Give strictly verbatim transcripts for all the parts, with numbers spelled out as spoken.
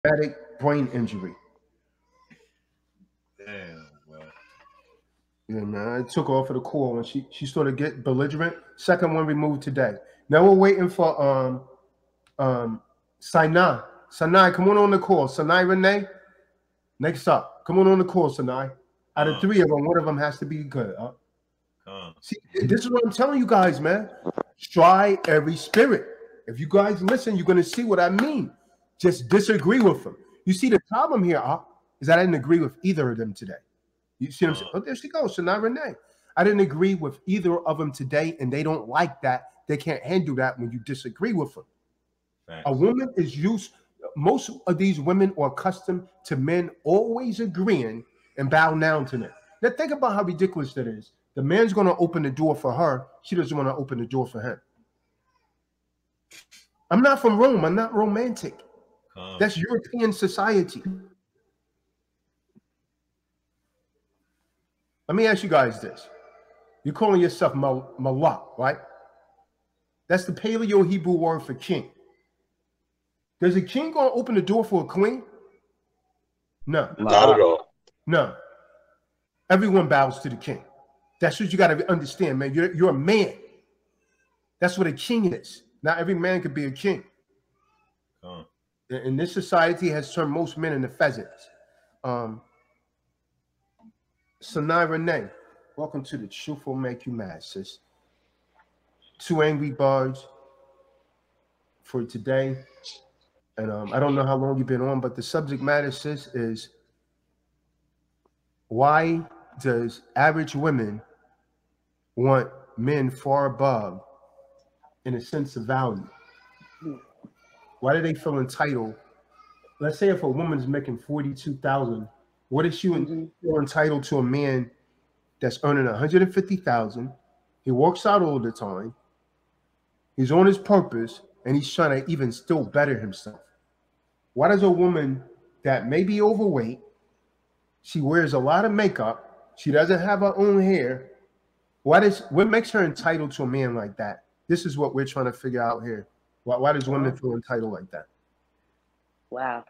traumatic brain injury. Damn, well. And uh, it took her off of the call and she she started get belligerent. Second one removed today. Now we're waiting for um um Sinai. Sinai, come on on the call. Sinai Renee, next up. Come on on the call, Sinai. Out of Come, three of them, one of them has to be good. Huh? come. See, this is what I'm telling you guys, man. Try every spirit. If you guys listen, you're gonna see what I mean. Just disagree with them. You see, the problem here uh, is that I didn't agree with either of them today. You see what I'm saying? Come. Oh, there she goes. So now Renee. I didn't agree with either of them today, and they don't like that. They can't handle that when you disagree with them. A Facts. woman is used, most of these women are accustomed to men always agreeing and bowing down to them. Now think about how ridiculous that is. The man's going to open the door for her. She doesn't want to open the door for him. I'm not from Rome. I'm not romantic. Come. That's European society. Let me ask you guys this. You're calling yourself mal- malak, right? That's the Paleo Hebrew word for king. Does a king going to open the door for a queen? No. Not at all. No. Everyone bows to the king. That's what you got to understand, man. You're, you're a man. That's what a king is. Not every man could be a king. Come. And this society has turned most men into pheasants. Um, Sanai Renee, welcome to The Truth Will Make You Mad, sis. Two angry birds for today. And um, I don't know how long you've been on, but the subject matter, sis, is why does average women want men far above in a sense of value? Why do they feel entitled? Let's say if a woman's making forty-two thousand dollars, what if she mm-hmm. feel entitled to a man that's earning one hundred fifty thousand dollars? He works out all the time. He's on his purpose, and he's trying to even still better himself. Why does a woman that may be overweight, she wears a lot of makeup, she doesn't have her own hair, why does what makes her entitled to a man like that? This is what we're trying to figure out here. Why, why does women feel entitled like that? Wow.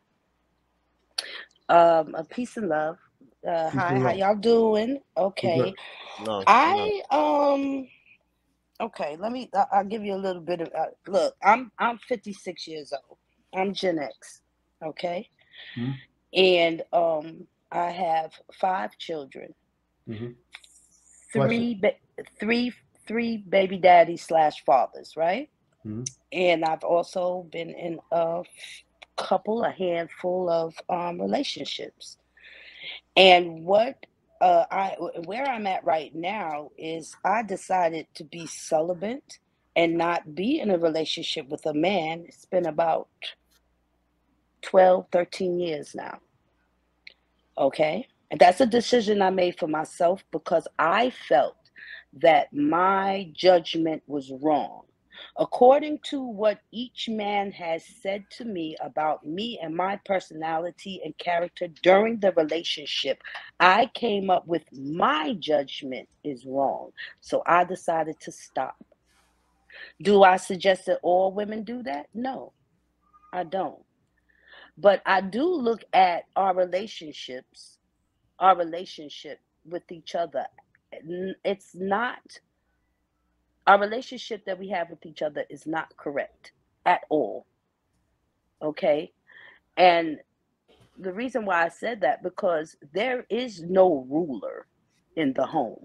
Um, a peace and love. Uh, Peace hi, and how love. y'all doing? Okay. No, I um. Okay, let me. I'll give you a little bit of. Uh, look, I'm I'm fifty-six years old. I'm Gen X. Okay, mm-hmm. and um, I have five children. Mm-hmm. Three, ba- three, three baby daddies slash fathers, right? Mm-hmm. And I've also been in a couple, a handful of um, relationships. And what uh, I, where I'm at right now is I decided to be celibate and not be in a relationship with a man. It's been about twelve, thirteen years now. Okay. And that's a decision I made for myself because I felt that my judgment was wrong. According to what each man has said to me about me and my personality and character during the relationship, I came up with my judgment is wrong. So I decided to stop. Do I suggest that all women do that? No, I don't. But I do look at our relationships, our relationship with each other. It's not, our relationship that we have with each other is not correct at all. Okay. And the reason why I said that, because there is no ruler in the home.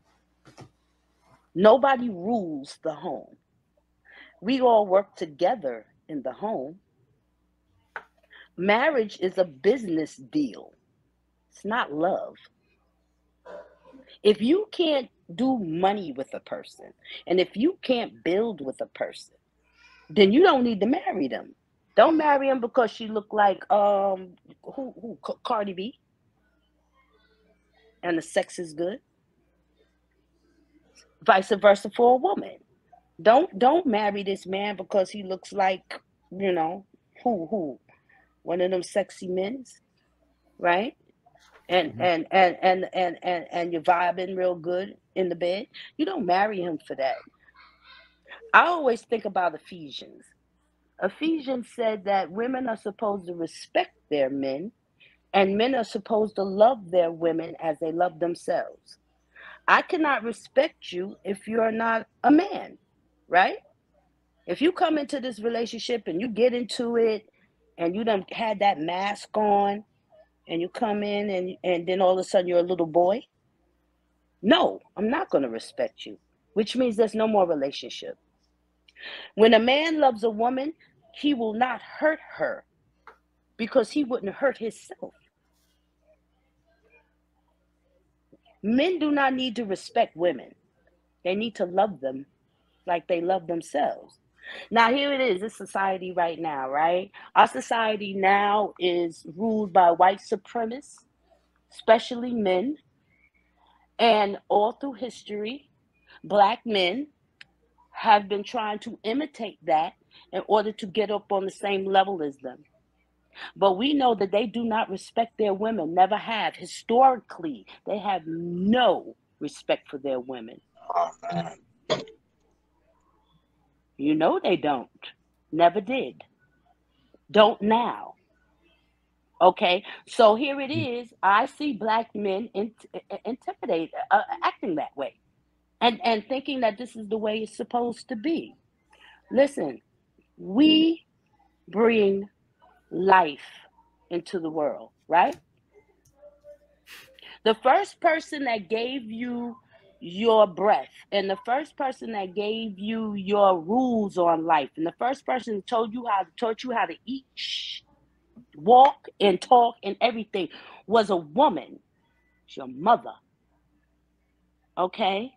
Nobody rules the home. We all work together in the home. Marriage is a business deal. It's not love. If you can't do money with a person, and if you can't build with a person, then you don't need to marry them. Don't marry them because she look like um who who Cardi B, and the sex is good. Vice versa for a woman. Don't don't marry this man because he looks like, you know, who who one of them sexy men's, right? And, mm-hmm. and and and and and and you're vibing real good in the bed. You don't marry him for that. I always think about Ephesians. Ephesians said that women are supposed to respect their men, and men are supposed to love their women as they love themselves. I cannot respect you if you're not a man, right? If you come into this relationship and you get into it and you done had that mask on and you come in and, and then all of a sudden you're a little boy, no, I'm not going to respect you, which means there's no more relationship. When a man loves a woman, he will not hurt her because he wouldn't hurt himself. Men do not need to respect women. They need to love them like they love themselves. Now, here it is, this society right now, right? Our society now is ruled by white supremacists, especially men. And all through history, black men have been trying to imitate that in order to get up on the same level as them. But we know that they do not respect their women, never have. Historically, they have no respect for their women. You know they don't. Never did. Don't now. Okay, so here it is. I see black men in, intimidate, uh, acting that way, and and thinking that this is the way it's supposed to be. Listen, we bring life into the world, right? The first person that gave you your breath, and the first person that gave you your rules on life, and the first person that told you how taught you how to eat, walk and talk and everything was a woman. It's your mother. Okay?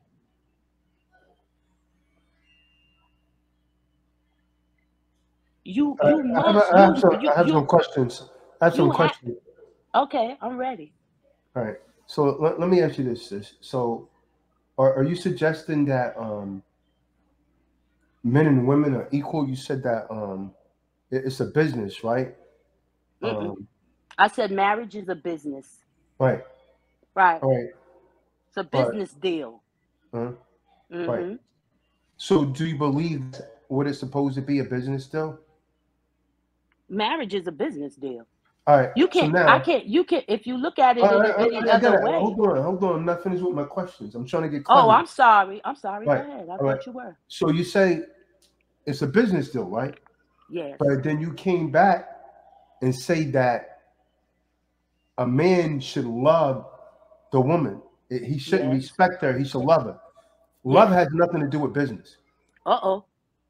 You you I have, must I have you some, you I have you, some questions. I have some you ha- questions. okay, I'm ready. All right. So let, let me ask you this, sis. So are, are you suggesting that um, men and women are equal? You said that um, it- it's a business, right? Mm-mm. Um, I said marriage is a business. right. Right. All right. It's a But business deal. uh, right. Mm-hmm. So do you believe that's what it's supposed to be, a business still? Marriage is a business deal. All right. You So can't I now, can't you can if you look at I, it in I, any I, I got other it. way. Hold on. Hold on. I'm not finished with my questions. I'm trying to get Oh, clarity. I'm sorry. I'm sorry. Go Right. ahead. I All right. thought you were. So you say it's a business deal, right? Yes. But then you came back and say that a man should love the woman. He shouldn't Yes. respect her. He should love her. Love Yes. has nothing to do with business. Uh-oh.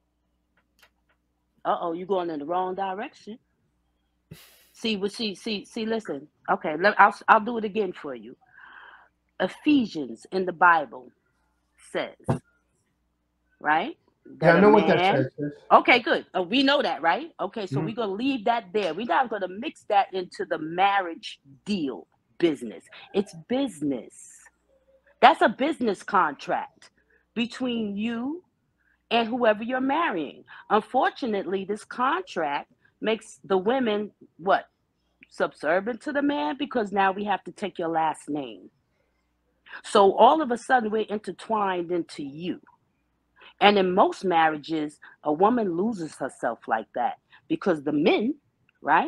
Uh-oh, you're going in the wrong direction. See, well, see, see, see, listen. Okay, let, I'll, I'll do it again for you. Ephesians in the Bible says, right? Yeah, That I a know what that man. says. sis. Okay, good. Uh, we know that, right? Okay, so Mhm. we're going to leave that there. We're not going to mix that into the marriage deal business. It's business. That's a business contract between you and whoever you're marrying. Unfortunately, this contract makes the women what? Subservient to the man, because now we have to take your last name. So all of a sudden we're intertwined into you. And in most marriages, a woman loses herself like that because the men, right,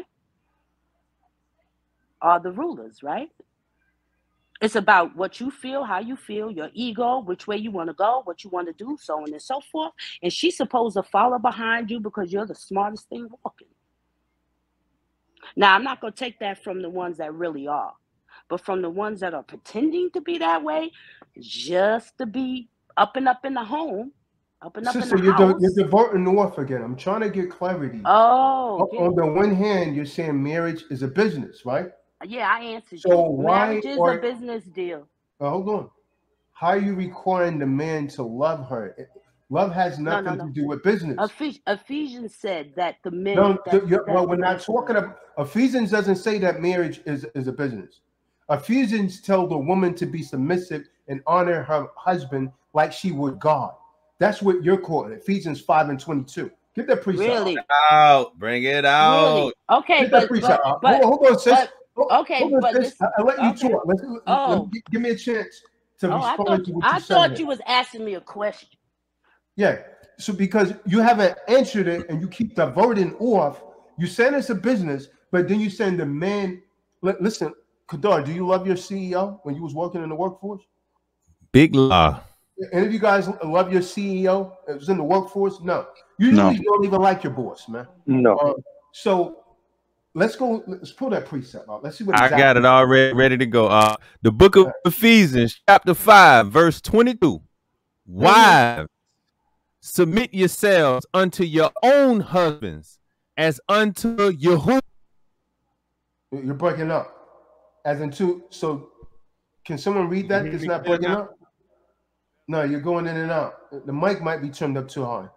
are the rulers, right? It's about what you feel, how you feel, your ego, which way you want to go, what you want to do, so on and so forth. And she's supposed to follow behind you because you're the smartest thing walking. Now, I'm not going to take that from the ones that really are, but from the ones that are pretending to be that way, just to be up and up in the home, up and up in Sister, the you're, di- house. you're diverting north again. I'm trying to get clarity. Oh, O- get On it. the one hand, you're saying marriage is a business, right? Yeah, I answered So you. why Marriage is a are business deal. uh, hold on? How are you requiring the man to love her? It- Love has No, no, nothing to no. do with business. Ephes- Ephesians said that the men No, that, th- you're- that well, we're not listen, talking about Ephesians doesn't say that marriage is, is a business. Ephesians tell the woman to be submissive and honor her husband like she would God. That's what you're calling it. Ephesians five and twenty-two. Get that precept. really, Out. Bring it out. really. Okay, Get that but precept. but out. but Hold, hold on, sis. but Hold, okay, hold on, but sis. listen. I, will let you Okay. talk. Let, let, let Oh, me, give me a chance to oh, I respond thought to what I you're saying. thought you was asking me a question. Yeah. So because you haven't answered it and you keep diverting off, you saying it's a business, but then you saying the man. Listen, Kadar, do you love your C E O when you was working in the workforce? Big law. Any of you guys love your C E O that was in the workforce? No. You usually no. don't even like your boss, man. No. Uh, so let's go. Let's pull that precept out. Let's see what I exactly got it already ready to go. Uh, the book of Ephesians, chapter five, verse twenty-two. Wives, submit yourselves unto your own husbands as unto Yahuwah. You're breaking up. As into, so can someone read that? It's not breaking up? No, you're going in and out. The mic might be turned up too high.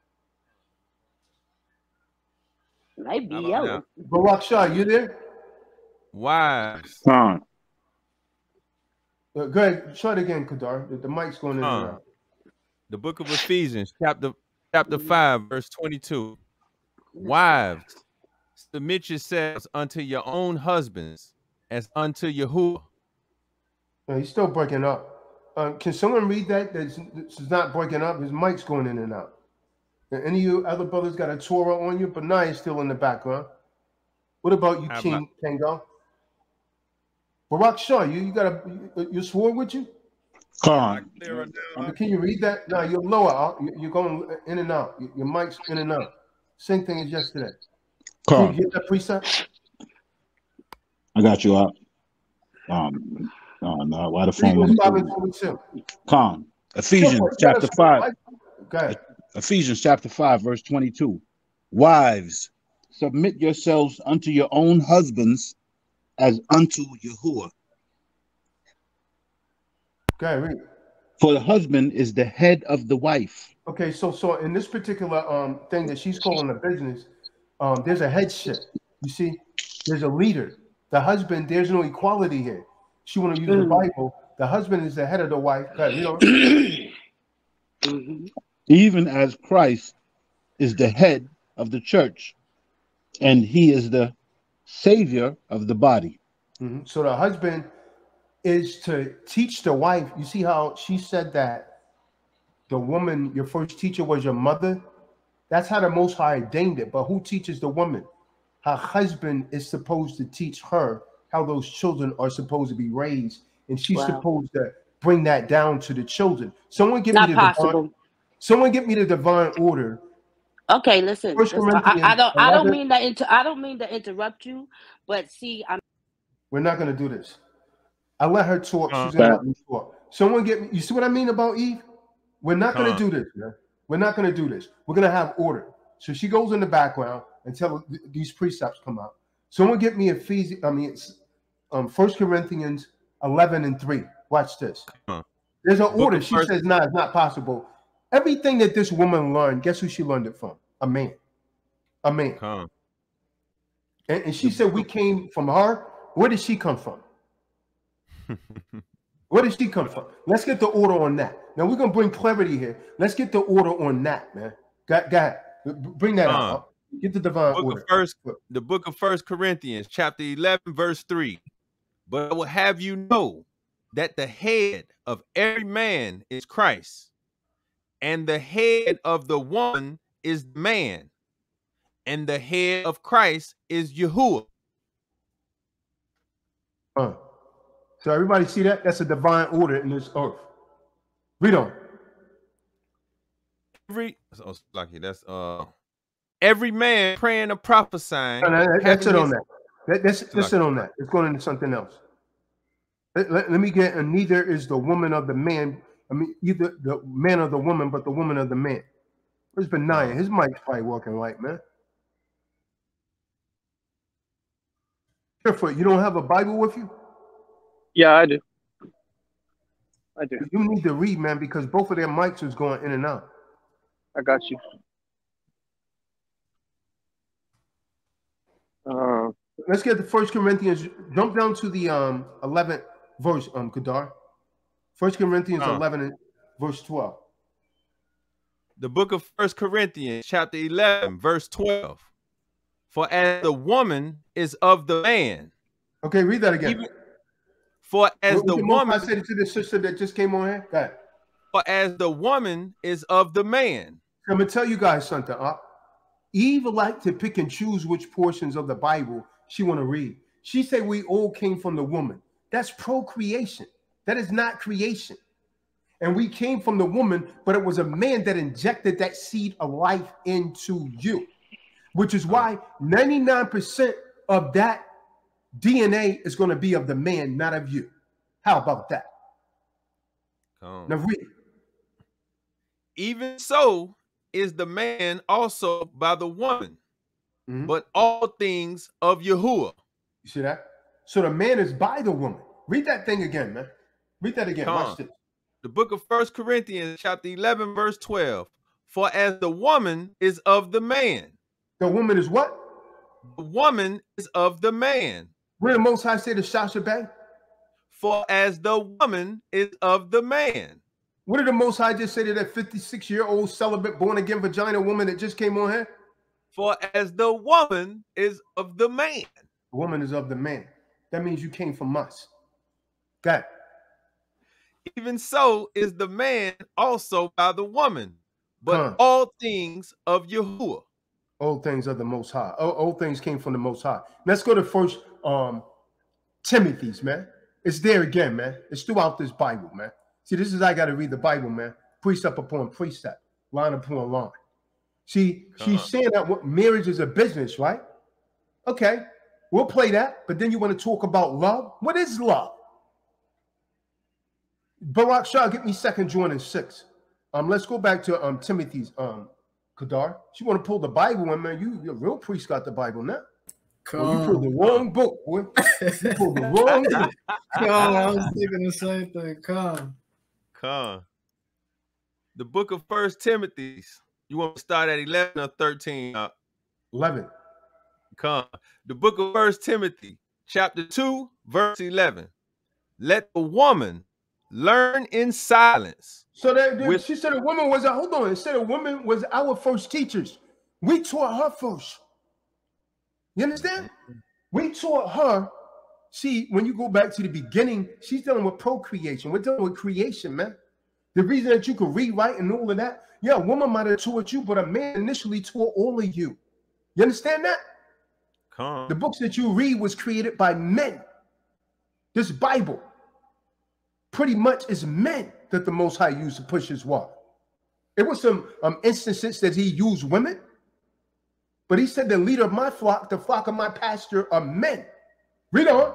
Might be yellow. Barak Shah, you there? Wives. Huh. Uh, go ahead, try it again, Kadar. The, the mic's going in huh. and out. The book of Ephesians, chapter chapter five, verse twenty-two. Wives, submit yourselves unto your own husbands as unto Yahuwah. No, he's still breaking up. Uh, can someone read that? That's, that's not breaking up. His mic's going in and out. Any of you other brothers got a Torah on you? But now he's still in the background. What about you, King Kango? Barak Shah, you, you got a you, you swore with you? Come on. Um, can you read that? No, you're lower. You're going in and out. Your mic's in and out. Same thing as yesterday. Can you get that precept? I got you up. Um, no, no, why the phone? Con Ephesians chapter five. Okay. Ephesians chapter five, verse twenty-two. Wives, submit yourselves unto your own husbands as unto Yahuwah. Okay, read. For the husband is the head of the wife. Okay, so so in this particular um thing that she's calling a business, um, there's a headship. You see, there's a leader. The husband, there's no equality here. She want to use mm. the Bible. The husband is the head of the wife. Okay, you know. mm-hmm. Even as Christ is the head of the church, and he is the savior of the body. Mm-hmm. So the husband is to teach the wife. You see how she said that the woman, your first teacher was your mother? That's how the Most High ordained it. But who teaches the woman? Her husband is supposed to teach her how those children are supposed to be raised. And she's wow. supposed to bring that down to the children. Someone give Not me the possible. divine, someone give me the divine order. Okay, listen. listen I, I don't I don't mean that inter, I don't mean to interrupt you, but see, I'm we're not gonna do this. I let her talk. She's gonna let me talk. Someone get me. You see what I mean about Eve? We're not gonna uh, do this, man. We're not gonna do this. We're gonna have order. So she goes in the background until th these precepts come out. Someone get me Ephesians. I mean, it's um First Corinthians eleven and three. Watch this. Uh, There's an order. She first... says, "Nah, it's not possible." Everything that this woman learned, guess who she learned it from? A man. A man. Uh, and, and she said, "We came from her." Where did she come from? Where did she come from? Let's get the order on that. Now we're gonna bring clarity here. Let's get the order on that, man. Got got bring that uh, out. Get the divine book order. Of first, the book of First Corinthians, chapter eleven, verse three. But I will have you know that the head of every man is Christ, and the head of the woman is man, and the head of Christ is Yahuwah. Uh, so everybody see that? That's a divine order in this earth. Read on. Every oh, lucky that's uh every man praying and prophesying. No, no, that, that's it on that. that that's that's it on that. It's going into something else. Let, let, let me get, and neither is the woman of the man. I mean, either the man of the woman, but the woman of the man. Where's Benaiah? His mic's probably working right, man. Careful, you don't have a Bible with you? Yeah, I do. I do. You need to read, man, because both of their mics is going in and out. I got you. Uh, Let's get the First Corinthians. Jump down to the um eleventh verse, um, Kadar. First Corinthians uh, eleven and verse twelve. The book of First Corinthians, chapter eleven, verse twelve. For as the woman is of the man. Okay, read that again. Even, for as what, the woman, I said it to the sister that just came on here. Go ahead. For as the woman is of the man. I'm gonna tell you guys something. Uh, Eve liked to pick and choose which portions of the Bible she want to read. She said we all came from the woman. That's procreation. That is not creation. And we came from the woman, but it was a man that injected that seed of life into you, which is why ninety-nine percent of that D N A is going to be of the man, not of you. How about that? Come. Now read. Even so is the man also by the woman, Mm-hmm. but all things of Yahuwah. You see that? So the man is by the woman. Read that thing again, man. Read that again. Come. Watch this. The book of First Corinthians, chapter eleven, verse twelve. For as the woman is of the man. The woman is what? The woman is of the man. Where the Most High say to Shasha Bay? For as the woman is of the man. What did the Most High just say to that fifty-six-year-old celibate, born-again vagina woman that just came on here? For as the woman is of the man. The woman is of the man. That means you came from us. Got it. Even so is the man also by the woman, but Huh. all things of Yahuwah. All things of the Most High. All, all things came from the Most High. Let's go to First um, Timothy's, man. It's there again, man. It's throughout this Bible, man. See, this is I got to read the Bible, man. Precept upon precept, line upon line. See, Come she's on. saying that what marriage is a business, right? Okay, we'll play that. But then you want to talk about love? What is love? Barak Shah, get me Second John and six. Um, let's go back to um Timothy's um Kadar. She want to pull the Bible, and man, you your real priest got the Bible now. Oh, you pulled the wrong book, boy. You pulled the wrong book. Come, I was thinking the same thing. Come. Come. The book of First Timothy's. You want to start at eleven or thirteen? Uh, Eleven. come. The book of First Timothy, chapter two, verse eleven. Let the woman learn in silence. So that, that With- she said a woman was a hold on. It said a woman was our first teachers. We taught her first. You understand? We taught her. See, when you go back to the beginning, she's dealing with procreation. We're dealing with creation, man. The reason that you could rewrite and all of that, yeah, a woman might have taught you, but a man initially taught all of you. You understand that? Come. The books that you read was created by men. This Bible pretty much is men that the Most High used to push his word. It was some um, instances that he used women, but he said the leader of my flock, the flock of my pasture, are men. Read on.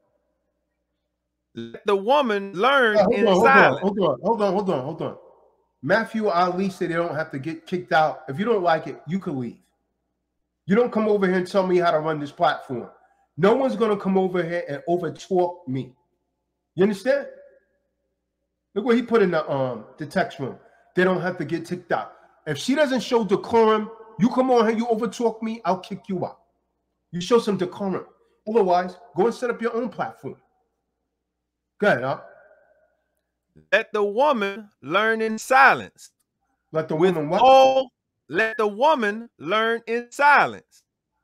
Let the woman learn Uh, hold, in on, hold, silence. on, hold on, hold on, hold on, hold on. Matthew Ali said they don't have to get kicked out. If you don't like it, you can leave. You don't come over here and tell me how to run this platform. No one's going to come over here and over-talk me. You understand? Look what he put in the um the text room. They don't have to get kicked out. If she doesn't show decorum, you come on here, you over-talk me, I'll kick you out. You show some decorum. Otherwise, go and set up your own platform. Go ahead, huh? Let the woman learn in silence. Let the With woman what? all, let the woman learn in silence.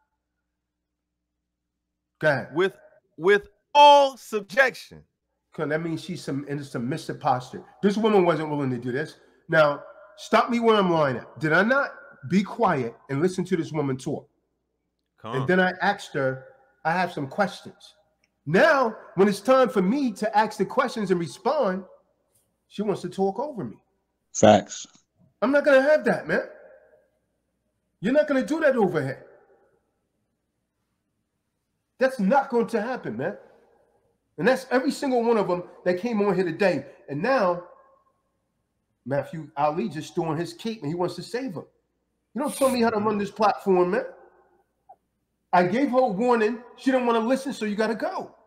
Go ahead. With with all subjection. Because that means she's some in a submissive posture. This woman wasn't willing to do this. Now, stop me where I'm lying at. Did I not be quiet and listen to this woman talk? Come. And then I asked her, I have some questions. Now, when it's time for me to ask the questions and respond, she wants to talk over me. Facts. I'm not going to have that, man. You're not going to do that over here. That's not going to happen, man. And that's every single one of them that came on here today. And now, Matthew Ali just throwing his cape and he wants to save him. You don't tell me how to run this platform, man. I gave her a warning. She didn't want to listen, so you got to go.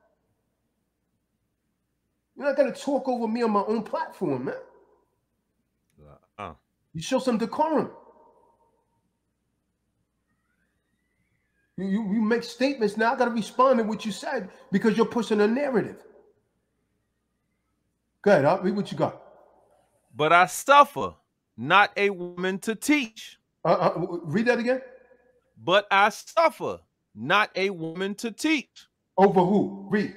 You're not going to talk over me on my own platform, man. Uh, You show some decorum. You, you, you make statements. Now I got to respond to what you said because you're pushing a narrative. Go ahead, I'll read what you got. but I suffer not a woman to teach. Uh, uh, read that again. But I suffer not a woman to teach. Over who? Read.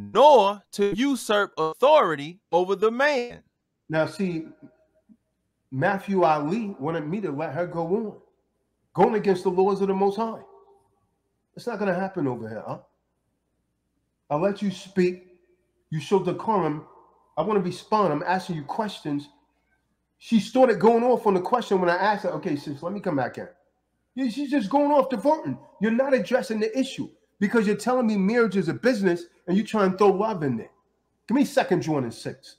Nor to usurp authority over the man. Now, see, Matthew Ali wanted me to let her go on, going against the laws of the Most High. It's not going to happen over here, huh? I'll let you speak. You show decorum. I want to respond. I'm asking you questions. She started going off on the question when I asked her, okay, sis, let me come back in. Yeah, she's just going off diverting. You're not addressing the issue because you're telling me marriage is a business and you try and throw love in there. Give me Second John and six.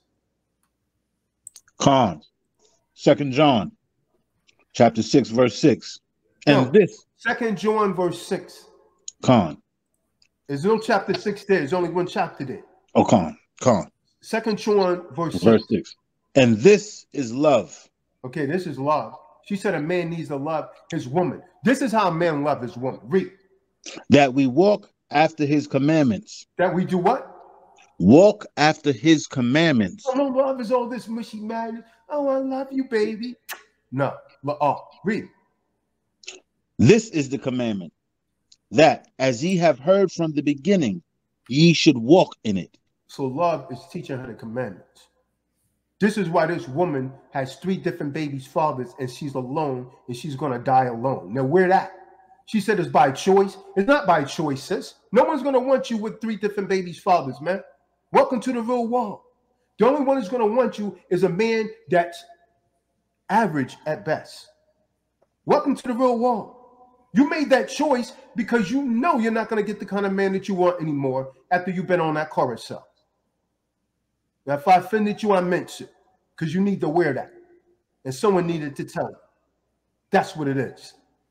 Con. Second John, chapter six, verse six. And No, this. Second John, verse six. Con. There's no chapter six there. There's only one chapter there. Oh, con. Con. Second John, verse, verse six. six. And this is love. Okay, this is love. She said a man needs to love his woman. This is how a man loves his woman. Read. That we walk after his commandments. That we do what? Walk after his commandments. Oh, no, love is all this mushy madness. Oh, I love you, baby. No. Oh, read. This is the commandment, that as ye have heard from the beginning, ye should walk in it. So love is teaching her the commandments. This is why this woman has three different babies' fathers and she's alone and she's going to die alone. Now, where that? She said it's by choice. It's not by choice, sis. No one's going to want you with three different babies' fathers, man. Welcome to the real world. The only one who's going to want you is a man that's average at best. Welcome to the real world. You made that choice because you know you're not going to get the kind of man that you want anymore after you've been on that carousel. Now, if I offended you, I meant it because you need to wear that. And someone needed to tell you. That's what it is.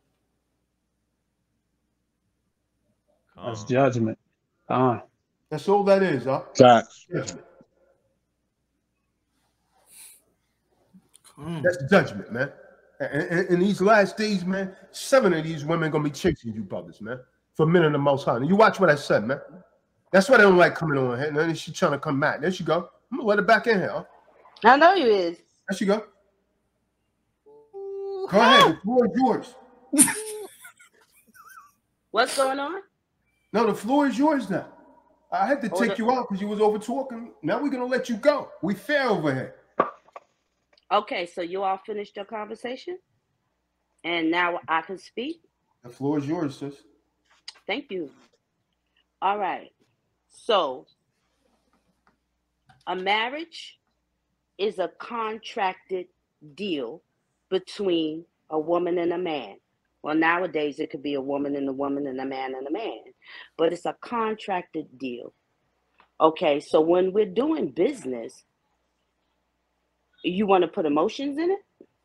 That's judgment. Uh. That's all that is, huh? Facts. Judgment. That's judgment, man. And in these last days, man, seven of these women gonna be chasing you, brothers, man, for men of the Most High. And you watch what I said, man. That's why they don't like coming on here. And then she's trying to come back. There she go. I'm gonna let her back in here. Huh? I know you is. There she go. Go ahead. The floor is yours. What's going on? No, the floor is yours now. I had to Oh, take the- you out because you was over talking. Now we're gonna let you go. We fair over here. Okay, so you all finished your conversation? And now I can speak? The floor is yours, sis. Thank you. All right. So, a marriage is a contracted deal between a woman and a man. Well, nowadays it could be a woman and a woman and a man and a man, but it's a contracted deal. Okay, so when we're doing business, you want to put emotions in it?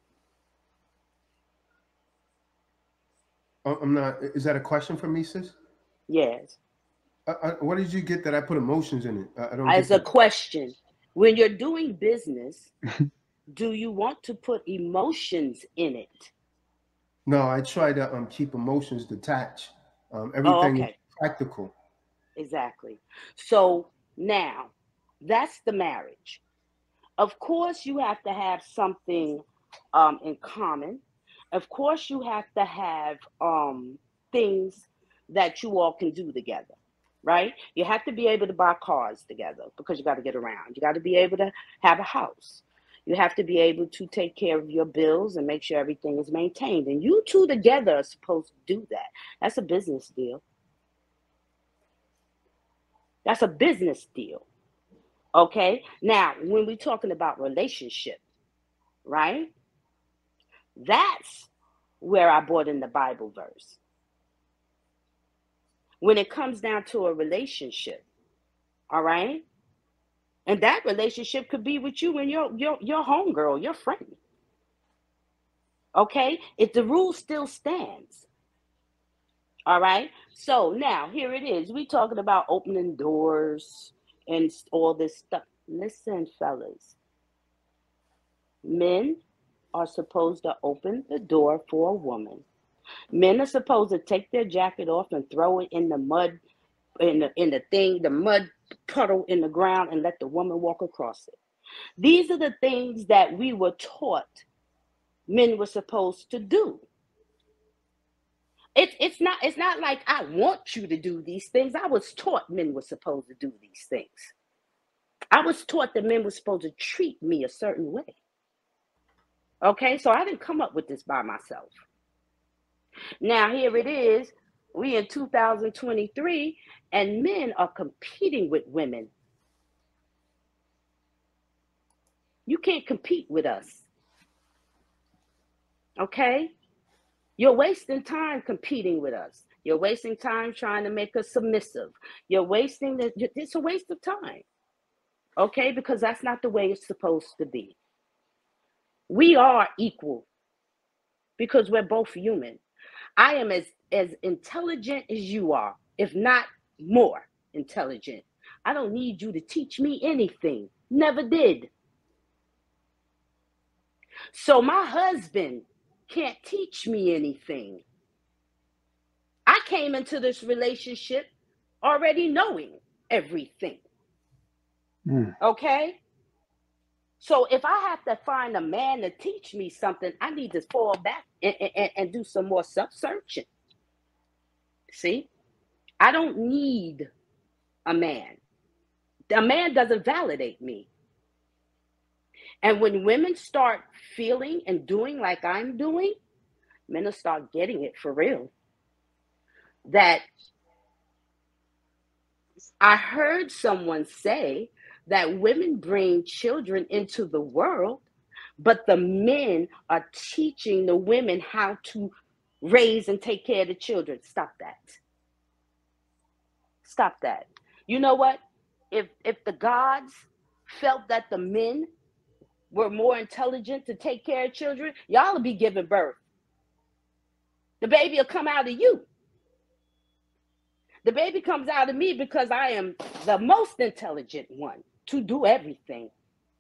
I'm not. Is that a question for me, sis? Yes. I, I, what did you get that I put emotions in it? I, I don't. As get a that. question, when you're doing business, do you want to put emotions in it? No, I try to um keep emotions detached. Um, everything Oh, okay. is practical. Exactly. So now, that's the marriage. Of course, you have to have something um, in common. Of course, you have to have um, things that you all can do together, right? You have to be able to buy cars together because you got to get around. You got to be able to have a house. You have to be able to take care of your bills and make sure everything is maintained. And you two together are supposed to do that. That's a business deal. That's a business deal. Okay? Now, when we're talking about relationship, right? That's where I brought in the Bible verse. When it comes down to a relationship, all right? And that relationship could be with you and your your your homegirl, your friend. Okay? If the rule still stands. All right? So now here it is. We talking about opening doors and all this stuff. Listen, fellas. Men are supposed to open the door for a woman. Men are supposed to take their jacket off and throw it in the mud, in the in the thing, the mud puddle in the ground, and let the woman walk across it. These are the things that we were taught men were supposed to do. It's it's not it's not like I want you to do these things. I was taught men were supposed to do these things. I was taught that men were supposed to treat me a certain way. Okay, so I didn't come up with this by myself. Now here it is. We in two thousand twenty-three, and men are competing with women. You can't compete with us. Okay? You're wasting time competing with us. You're wasting time trying to make us submissive. You're wasting the, it's a waste of time. Okay? Because that's not the way it's supposed to be. We are equal because we're both human. I am as, as intelligent as you are, if not more intelligent. I don't need you to teach me anything. Never did. So my husband can't teach me anything. I came into this relationship already knowing everything. Mm. Okay? So if I have to find a man to teach me something, I need to fall back and, and, and do some more self-searching. See? I don't need a man. A man doesn't validate me. And when women start feeling and doing like I'm doing, men will start getting it for real. That I heard someone say that women bring children into the world, but the men are teaching the women how to raise and take care of the children. Stop that. Stop that. You know what? If if the gods felt that the men were more intelligent to take care of children, y'all will be giving birth. The baby will come out of you. The baby comes out of me because I am the most intelligent one to do everything.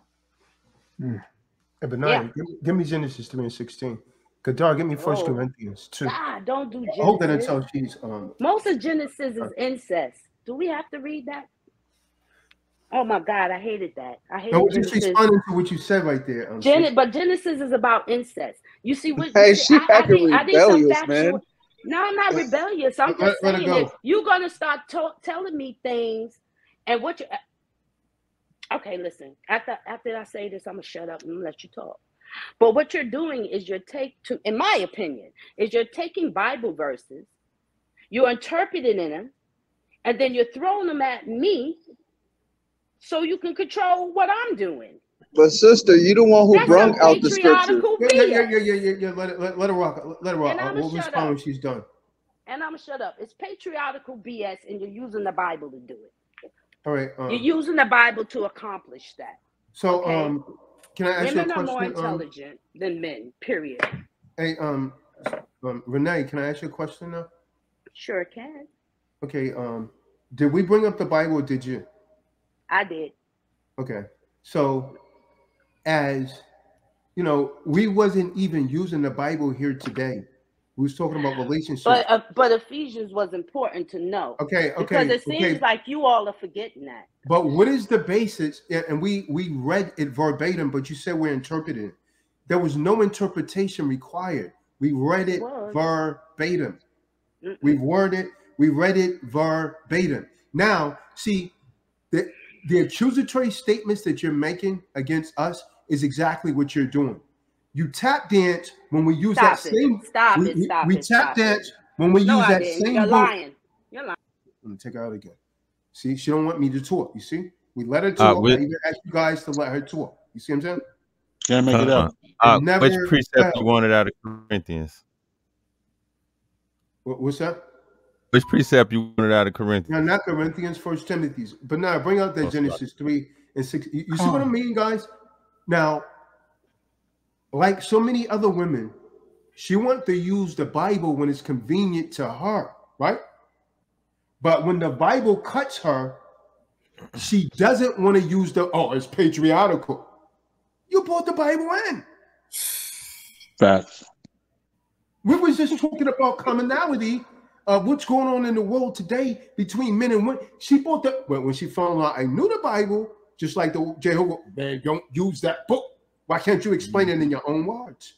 Mm. Hey, Benaiah, yeah. give, give me Genesis three and sixteen. Kadar, give me First oh, Corinthians two. God, don't do Genesis. Hold that until she's um. Most of Genesis is incest. Do we have to read that? Oh my God, I hated that. I hated no, Genesis. Just responding to what you said right there. Um, Gen- but Genesis is about incest. You see what? Hey, you see, she I, I, need, I need some factual. man. No, I'm not rebellious. I'm just let, saying let that you're gonna start to- telling me things, and what you. Okay, listen. After after I say this, I'm gonna shut up and let you talk. But what you're doing is you're take to, in my opinion, is you're taking Bible verses, you're interpreting them, and then you're throwing them at me, so you can control what I'm doing. But sister, you the one who That's brung out the scripture. Yeah, yeah, yeah, yeah, yeah, yeah, yeah. Let it, let, let her rock. Let her rock. We'll respond when she's done. And I'm gonna shut up. It's patriarchal B S, and you're using the Bible to do it. All right. Um, you're using the Bible to accomplish that. So, okay? um, can I ask Women you a question? Women are more intelligent um, than men. Period. Hey, um, um, Renee, can I ask you a question now? Sure can. Okay. Um, did we bring up the Bible, or did you? I did. Okay. So, as you know, we wasn't even using the Bible here today. We was talking about relationships. But uh, but Ephesians was important to know. Okay, okay. Because it seems okay. like you all are forgetting that. But what is the basis? And we we read it verbatim, but you said we're interpreting it. There was no interpretation required. We read it, it verbatim. Mm-mm. We worded it, we read it verbatim. Now, see, the the accusatory statements that you're making against us is exactly what you're doing. You tap dance when we use stop that it. same. Stop we, it. Stop we, it. We tap stop dance it. when we no, use I that didn't. same. You're book. lying. You're lying. Let me take her out again. See, she don't want me to talk. You see, we let her talk. Uh, I even asked you guys to let her talk. You see what I'm saying? Can't make uh, it up. Uh, it which precept fell. You wanted out of Corinthians? What, what's that? Which precept you wanted out of Corinthians? No, not Corinthians. First Timothy's. But now bring out that oh, Genesis sorry. three and six. You, you see oh. what I mean, guys? Now, like so many other women, she wants to use the Bible when it's convenient to her, right? But when the Bible cuts her, she doesn't want to use the, oh, it's patriarchal. You brought the Bible in. Facts. We was just talking about commonality of what's going on in the world today between men and women. She brought the, but when she found out I knew the Bible, just like the Jehovah, man, don't use that book. Why can't you explain it in your own words?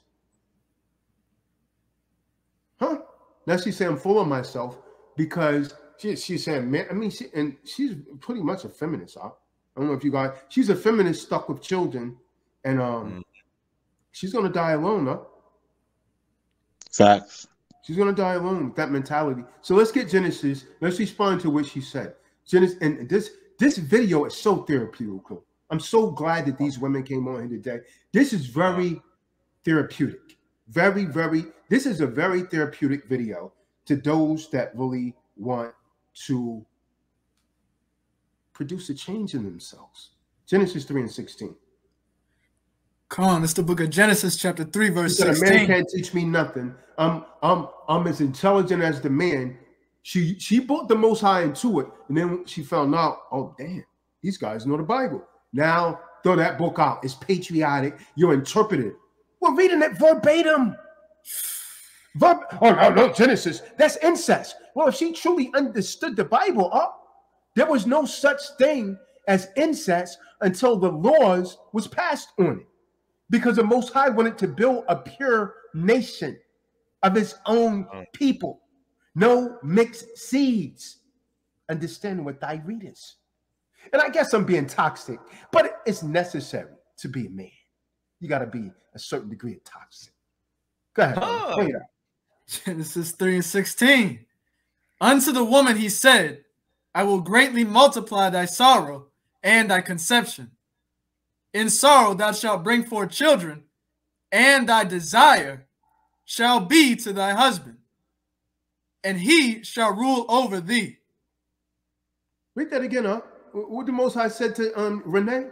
Huh? Now she said I'm full of myself because she, she's saying, man, I mean, she, and she's pretty much a feminist. Huh? I don't know if you guys, she's a feminist stuck with children. And um, mm. she's gonna die alone, huh? Facts. She's gonna die alone with that mentality. So let's get Genesis. Let's respond to what she said. Genesis, and this this video is so therapeutic. I'm so glad that these women came on here today. This is very therapeutic. Very, very. This is a very therapeutic video to those that really want to produce a change in themselves. Genesis three and sixteen. Come on, it's the book of Genesis, chapter three, verse She said, sixteen. a man can't teach me nothing. I'm, I'm, I'm as intelligent as the man. She, she brought the Most High into it, and then she found out, oh damn, these guys know the Bible. Now throw that book out. It's patriotic. You're interpreting. We're reading it verbatim. Verb oh no, no, Genesis. That's incest. Well, if she truly understood the Bible, uh, there was no such thing as incest until the laws was passed on it. Because the Most High wanted to build a pure nation of his own people. No mixed seeds. Understand what thy readers. And I guess I'm being toxic, but it's necessary to be a man. You got to be a certain degree of toxic. Go ahead. Oh. Genesis three and sixteen. Unto the woman he said, I will greatly multiply thy sorrow and thy conception. In sorrow thou shalt bring forth children, and thy desire shall be to thy husband, and he shall rule over thee. Read that again, huh? What the Most High said to um, Renee?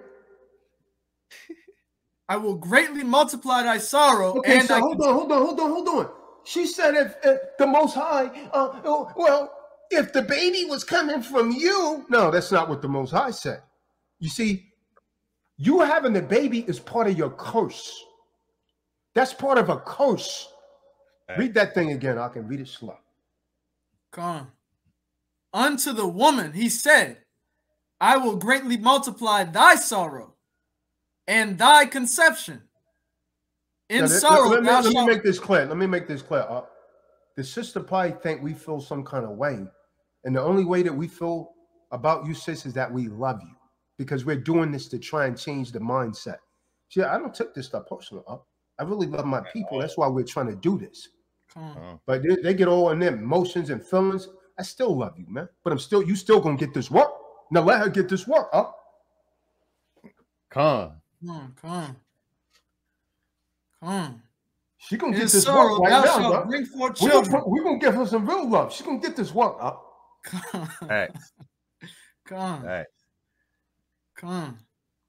I will greatly multiply thy sorrow. Okay, and so thy hold on, hold on, hold on, hold on. She said if, if the Most High, uh, well, if the baby was coming from you. No, that's not what the Most High said. You see, you having the baby is part of your curse. That's part of a curse. Right. Read that thing again. I can read it slow. Come on. Unto the woman he said, I will greatly multiply thy sorrow and thy conception. In now, sorrow let, let, thou let, let shalt... me make this clear. Let me make this clear. Uh, the sister probably think we feel some kind of way. And the only way that we feel about you, sis, is that we love you. Because we're doing this to try and change the mindset. See, I don't take this stuff personal. Uh, I really love my people. That's why we're trying to do this. Come on. But they, they get all in their emotions and feelings. I still love you, man. But I'm still, you still gonna get this work. Now let her get this work up. Come on. Come on, come on. Come on. She gonna In get this sorrow, work right thou now, shalt bro. bring forth We're children. gonna, we're gonna give her some real love. She gonna get this work up. Come on. Hey. Come on. Hey. Come on.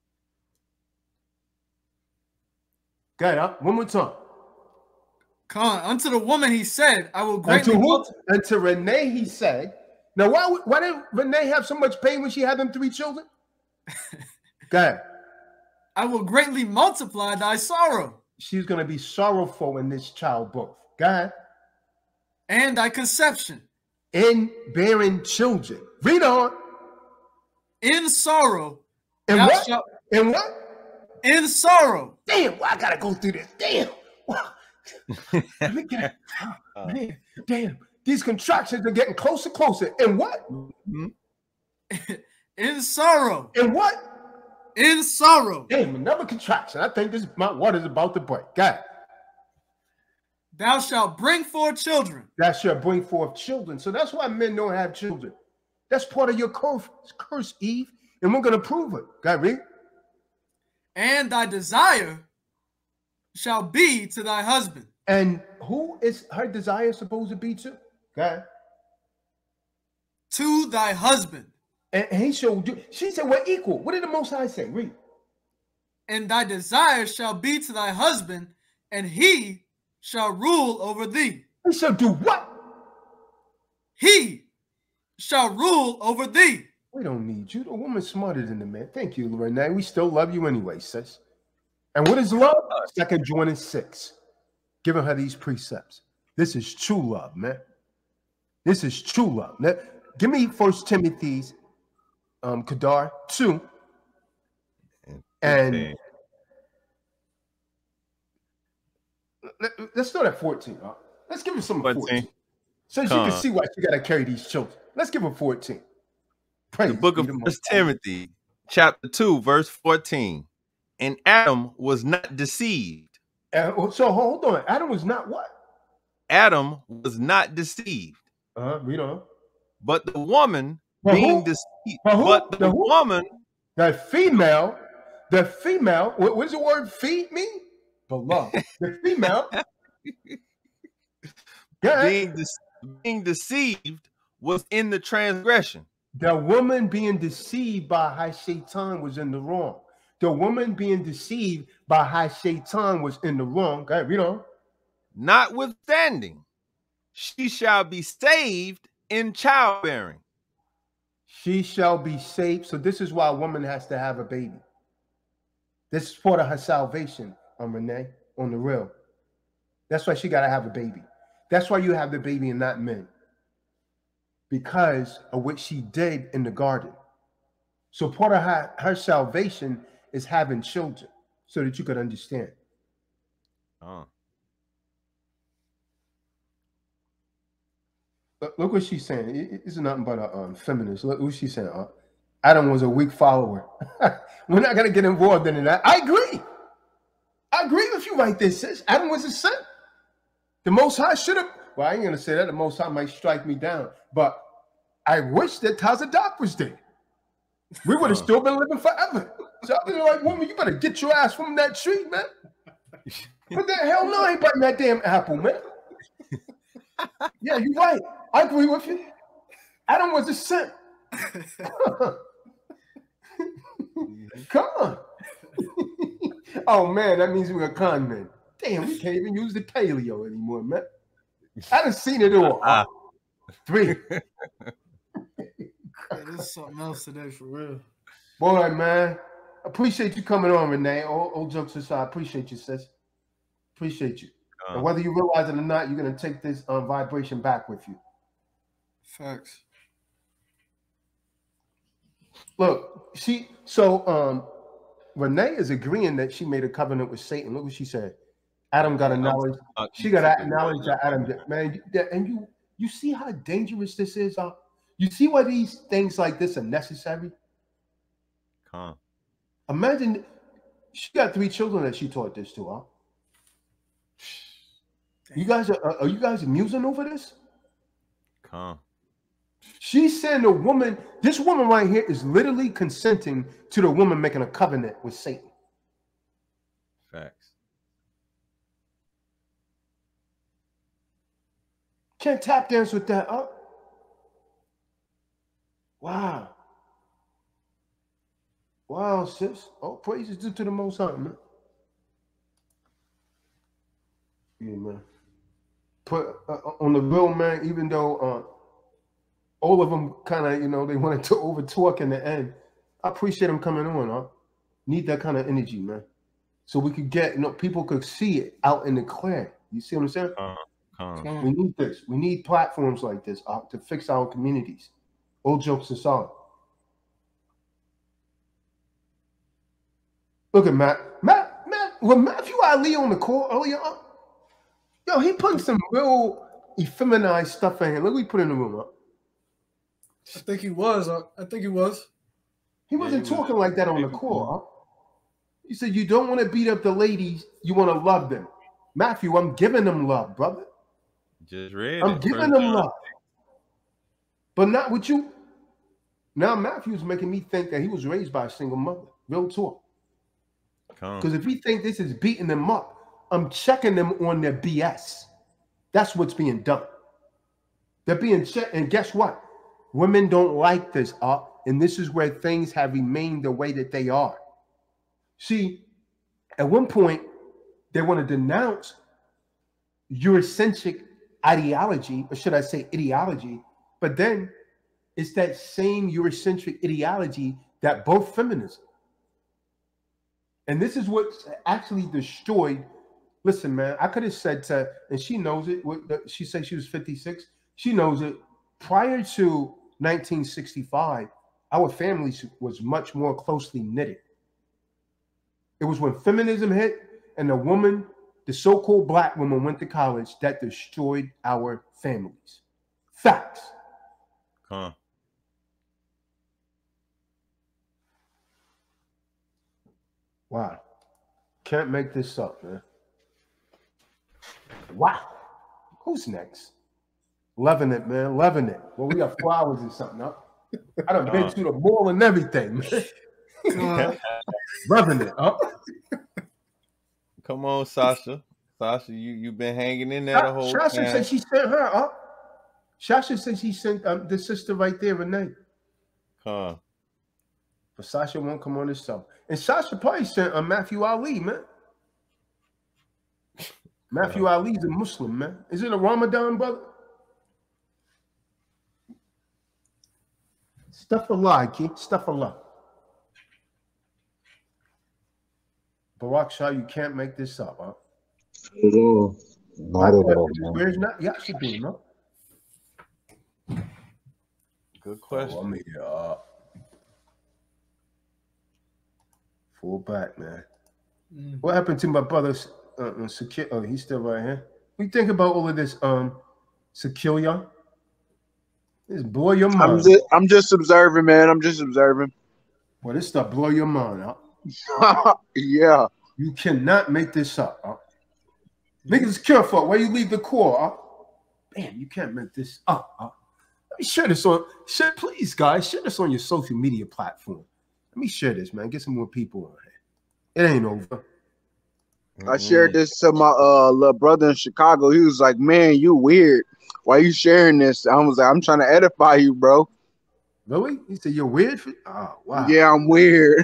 Go ahead, up. One more time. Come on. Unto the woman he said, I will greatly And to, who, multiply. and to Renee he said, now why, why did Renee have so much pain when she had them three children? Go ahead. I will greatly multiply thy sorrow. She's going to be sorrowful in this childbirth. Go ahead. And thy conception. In bearing children. Read on. In sorrow. And thou what? shalt- And what? In sorrow. Damn, well, I got to go through this. Damn. Let me get oh, man, damn. These contractions are getting closer, closer. And what? Mm-hmm. In sorrow. And what? In sorrow. Damn, another contraction. I think this my water's about to break. Got it. Thou shalt bring forth children. That shall bring forth children. So that's why men don't have children. That's part of your curse, curse, Eve. And we're going to prove it. Got it, read? And thy desire shall be to thy husband. And who is her desire supposed to be to? Got it. To thy husband. And he shall do. She said, we're equal. What did the Most High say? Read. And thy desire shall be to thy husband, and he shall rule over thee. He shall do what? He shall rule over thee. We don't need you. The woman's smarter than the man. Thank you, Renee. We still love you anyway, sis. And what is love? Second John six. Giving her these precepts. This is true love, man. This is true love. Now, give me First Timothy's um, Kadar two. And let, let's start at fourteen. Huh? Let's give her some fourteen. fourteen. So she can see why she got to carry these children. Let's give her fourteen. Praise the book of First Timothy, chapter two, verse fourteen. And Adam was not deceived, Uh, so hold on. Adam was not what? Adam was not deceived. Uh, read on. But the woman The being who? deceived. The who? But the, The who? woman. The female. The female. What, what does the word feed mean? Beloved. The female. being, de- being deceived was in the transgression. The woman being deceived by high Shaitan was in the wrong. The woman being deceived by high Shaitan was in the wrong. Okay, read on. Notwithstanding, she shall be saved in childbearing. She shall be saved. So this is why a woman has to have a baby. This is part of her salvation, um, Renee, on the real. That's why she got to have a baby. That's why you have the baby and not men. Because of what she did in the garden. So part of her, her salvation is having children so that you could understand. Oh. Look, look what she's saying. It, it's nothing but a um, feminist. Look what she's saying. Uh, Adam was a weak follower. We're not going to get involved in that. I agree. I agree with you right there, sis. Adam was a son. The Most High should have. Well, I ain't going to say that. The Most High might strike me down. But I wish that Tazadak was there. We would have still been living forever. So I've been like, woman, you better get your ass from that tree, man. What the hell? No, I ain't biting that damn apple, man. Yeah, you're right. I agree with you. Adam was a sin. Come on. Oh, man, that means we're a con man. Damn, we can't even use the paleo anymore, man. I done seen it all. Uh, Three. Yeah, there's something else today for real. Boy, man. Appreciate you coming on, Renee. All, all jokes aside, appreciate you, sis. Appreciate you. Um, and whether you realize it or not, you're going to take this um, vibration back with you. Facts. Look, she, so um, Renee is agreeing that she made a covenant with Satan. Look what she said. Adam got a knowledge. She got that knowledge that Adam did. Man, and you, you see how dangerous this is? Huh? You see why these things like this are necessary? Huh. Imagine she got three children that she taught this to, huh? You guys are, are you guys amusing over this? Huh. She's saying the woman, this woman right here is literally consenting to the woman making a covenant with Satan. Facts. Can't tap dance with that, huh? Wow. Wow, sis. Oh, praises due to the Most High, man. Yeah, man. Put uh, on the real, man, even though uh, all of them kind of, you know, they wanted to over talk in the end. I appreciate them coming on, huh? Need that kind of energy, man. So we could get, you know, people could see it out in the clear. You see what I'm saying? Uh, uh. We need this. We need platforms like this uh, to fix our communities. All jokes aside. Look at Matt. Matt, Matt, was Matthew Ali on the court earlier? Yo, he putting some real effeminized stuff in here. Look what he put in the room. Huh? I think he was. Uh, I think he was. He wasn't yeah, he talking was, like that on the court. Huh? He said, you don't want to beat up the ladies. You want to love them. Matthew, I'm giving them love, brother. Just read I'm it. giving them love. But not with you. Now Matthew's making me think that he was raised by a single mother. Real talk. Because if he think this is beating them up, I'm checking them on their B S. That's what's being done. They're being checked. And guess what? Women don't like this up. And this is where things have remained the way that they are. See, at one point, they want to denounce Eurocentric ideology, or should I say ideology, but then it's that same Eurocentric ideology that both feminism. And this is what actually destroyed. Listen, man, I could have said to, and she knows it. She said she was fifty-six. She knows it. Prior to nineteen sixty-five, our family was much more closely knitted. It was when feminism hit and the woman, the so-called black woman, went to college that destroyed our families. Facts. Huh. Wow. Can't make this up, man. Wow. Who's next? Loving it, man. Loving it. Well, we got four hours or something up. I done been to the mall and everything, man. Loving it. Up. Come on, Sasha. Sasha, you you been hanging in there the whole Sasha time. said she sent her up. Sasha said she sent um, the sister right there, Renee. Huh. But Sasha won't come on this show. And Sasha probably sent uh, Matthew Ali, man. Matthew yeah. Ali's a Muslim, man. Is it a Ramadan, brother? Stuff a lie, kid. Stuff a lie. Barack Shah, you can't make this up, huh? Not at all. Not at all. Where's not? Yeah, should be, no? Good question. Oh, I made it up. Full back, man. Mm-hmm. What happened to my brother? Uh, Sakil, oh, he's still right here. What do you think about all of this, um, Sakil? This blow your mind. I'm just, I'm just observing, man. I'm just observing. Well, this stuff blow your mind, huh? Yeah. You cannot make this up, huh? Niggas careful where you leave the core, huh? Man, you can't make this up, huh? Let me share this on, share, please, guys, share this on your social media platform. Let me share this, man. Get some more people on here. It ain't over. I shared this to my uh little brother in Chicago. He was like, "Man, you weird. Why are you sharing this?" I was like, "I'm trying to edify you, bro." Really? He said you're weird? For oh, wow. Yeah, I'm weird.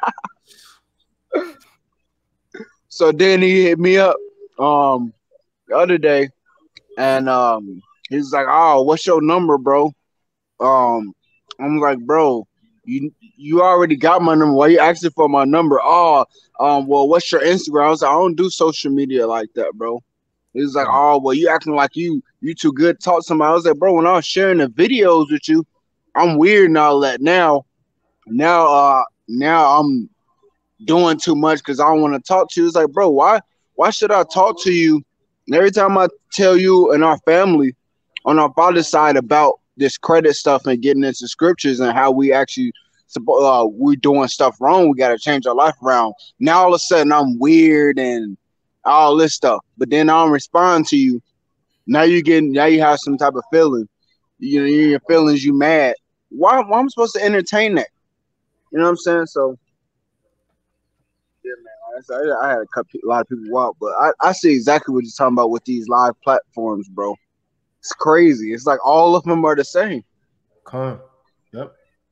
So then he hit me up um the other day, and um he's like, "Oh, what's your number, bro?" Um, I'm like, "Bro, you you already got my number. Why you asking for my number?" Oh, um, well, what's your Instagram? I was like, "I don't do social media like that, bro." He was like, "Oh, well, you acting like you you too good to talk to somebody." I was like, "Bro, when I was sharing the videos with you, I'm weird and all that. Now, now, uh, now I'm doing too much because I don't want to talk to you." It's like, bro, why why should I talk to you? And every time I tell you and our family on our father's side about this credit stuff and getting into scriptures and how we actually uh, we're doing stuff wrong, we got to change our life around. Now all of a sudden I'm weird and all this stuff, but then I don't respond to you. Now you getting now you have some type of feeling. You know, your feelings, you mad. Why, why am I supposed to entertain that? You know what I'm saying? So yeah, man. I, I had a, couple, a lot of people out, but I, I see exactly what you're talking about with these live platforms, bro. It's crazy. It's like all of them are the same. Come, yep.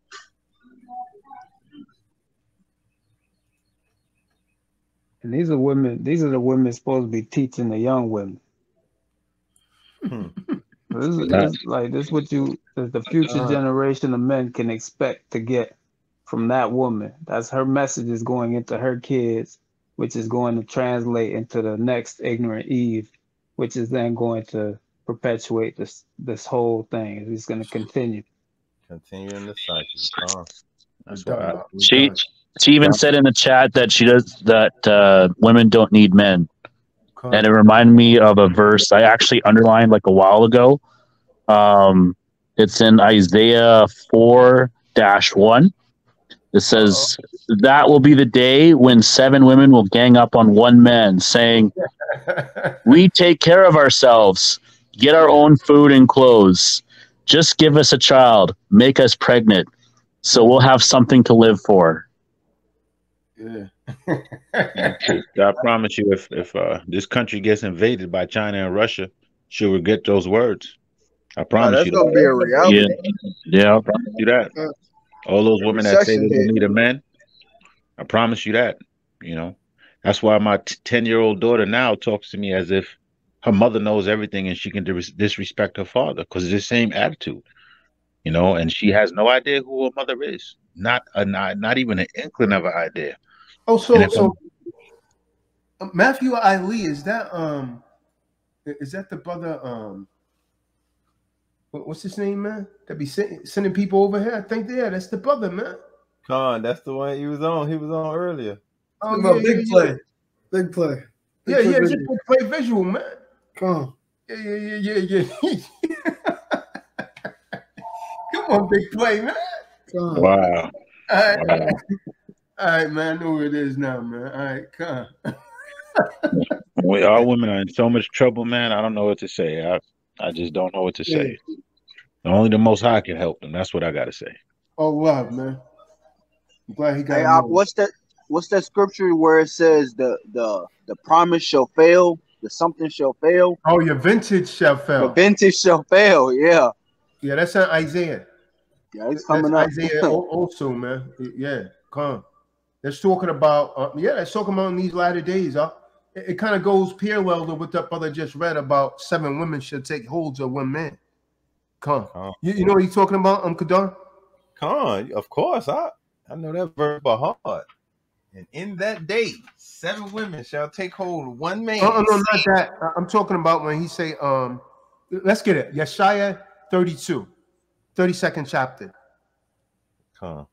And these are women. These are the women supposed to be teaching the young women. Hmm. This is, this, like this, what you the future uh, generation of men can expect to get from that woman. That's her message is going into her kids, which is going to translate into the next ignorant Eve, which is then going to perpetuate this this whole thing. It's going to continue. Continue in the cycle. Oh, that's why she she even said in the chat that she does that uh, women don't need men. And it reminded me of a verse I actually underlined like a while ago. Um, it's in Isaiah four dash one. It says, Uh-oh. "That will be the day when seven women will gang up on one man, saying, 'We take care of ourselves, get our own food and clothes. Just give us a child, make us pregnant, so we'll have something to live for.'" Yeah. I promise you, if if uh, this country gets invaded by China and Russia, she'll regret those words. I promise no, that's you. That's gonna be a reality. Yeah, yeah, I promise you that. Uh, All those women that say they don't need a man, I promise you that. You know, that's why my ten-year-old daughter now talks to me as if her mother knows everything and she can dis disrespect her father because it's the same attitude. You know, and she has no idea who her mother is. Not a not, not even an inkling of an idea. Oh, so so uh, Matthew Ali, is that um is that the brother um what, what's his name, man? That be send, sending people over here? I think yeah, that's the brother, man. Con, that's the one he was on. He was on earlier. Oh yeah, yeah, big yeah, play, yeah. big play. Big yeah, play yeah, visual. just big play visual, man. Come on. Yeah, yeah, yeah, yeah, yeah. Come on, big play, man. Come on. Wow. All right. Wow. All right, man. I know who it is now, man. All right, come on. We, our women are in so much trouble, man. I don't know what to say. I, I just don't know what to say. Yeah. Only the Most High can help them. That's what I got to say. Oh, wow, man. I'm glad he got hey, uh, what's that? What's that scripture where it says the the the promise shall fail, the something shall fail? Oh, your vintage shall fail. The vintage shall fail. Yeah. Yeah, that's not Isaiah. Yeah, he's coming that's up. Isaiah also, man. Yeah, come. That's talking about. Uh, yeah, that's talking about in these latter days. Huh? It, it kind of goes parallel to what that brother just read about seven women should take holds of one man. Come. Come. You, you know what he's talking about, um, Kadar? Come, of course. I I know that verse by heart. And in that day, seven women shall take hold of one man. Oh, no, not that. I'm talking about when he say, um, let's get it. Yeshaya thirty-two, thirty-second chapter. Huh.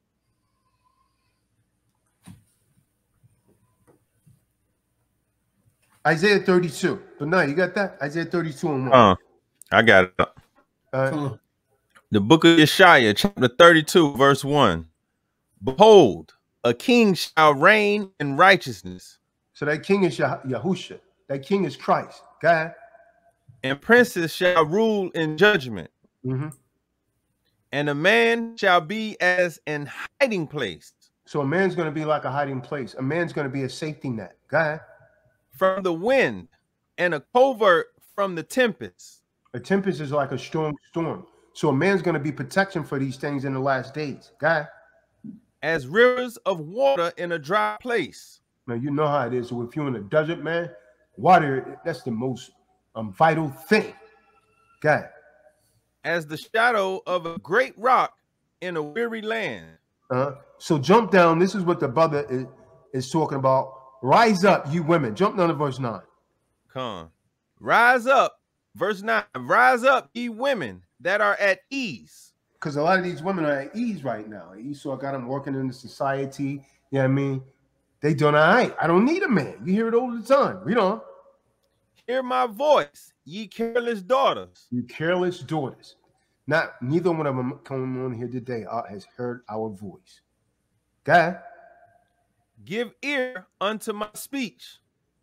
Isaiah thirty-two. But no, you got that? Isaiah thirty-two and one. Huh. I got it. All right. The book of Yeshaya, chapter thirty-two, verse one. Behold, a king shall reign in righteousness. So that king is Yah Yahusha. That king is Christ. God. And princes shall rule in judgment. Mm-hmm. And a man shall be as an hiding place. So a man's going to be like a hiding place. A man's going to be a safety net. God. From the wind, and a covert from the tempest. A tempest is like a strong storm. So a man's going to be protection for these things in the last days. God. As rivers of water in a dry place. Now, you know how it is. So if you're in a desert, man, water, that's the most um, vital thing. God. As the shadow of a great rock in a weary land. Uh, so jump down. This is what the brother is, is talking about. Rise up, you women. Jump down to verse nine. Come. Rise up. Verse nine. Rise up, ye women that are at ease. Because a lot of these women are at ease right now. Esau got them working in the society. You know what I mean? They doing all right. I don't need a man. You hear it all the time. Read on. Hear my voice, ye careless daughters. You careless daughters. Not neither one of them coming on here today has heard our voice. God. Give ear unto my speech.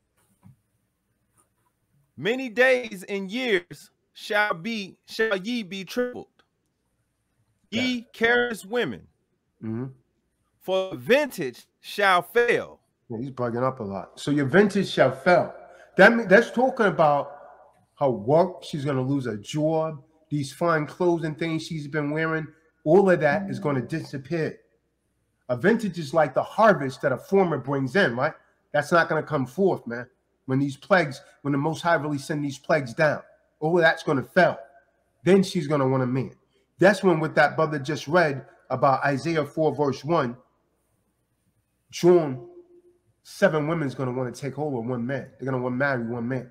Many days and years shall be shall ye be troubled. Ye God. Careless women. Mm-hmm. For the vintage shall fail. Yeah, he's bugging up a lot. So your vintage shall fail. That that's talking about her work. She's going to lose her job. These fine clothes and things she's been wearing. All of that is going to disappear. A vintage is like the harvest that a farmer brings in, right? That's not going to come forth, man. When these plagues, when the Most High really send these plagues down, all of that's going to fail. Then she's going to want a man. That's when what that brother just read about Isaiah four, verse one, John, seven women's going to want to take hold of one man. They're going to want to marry one man.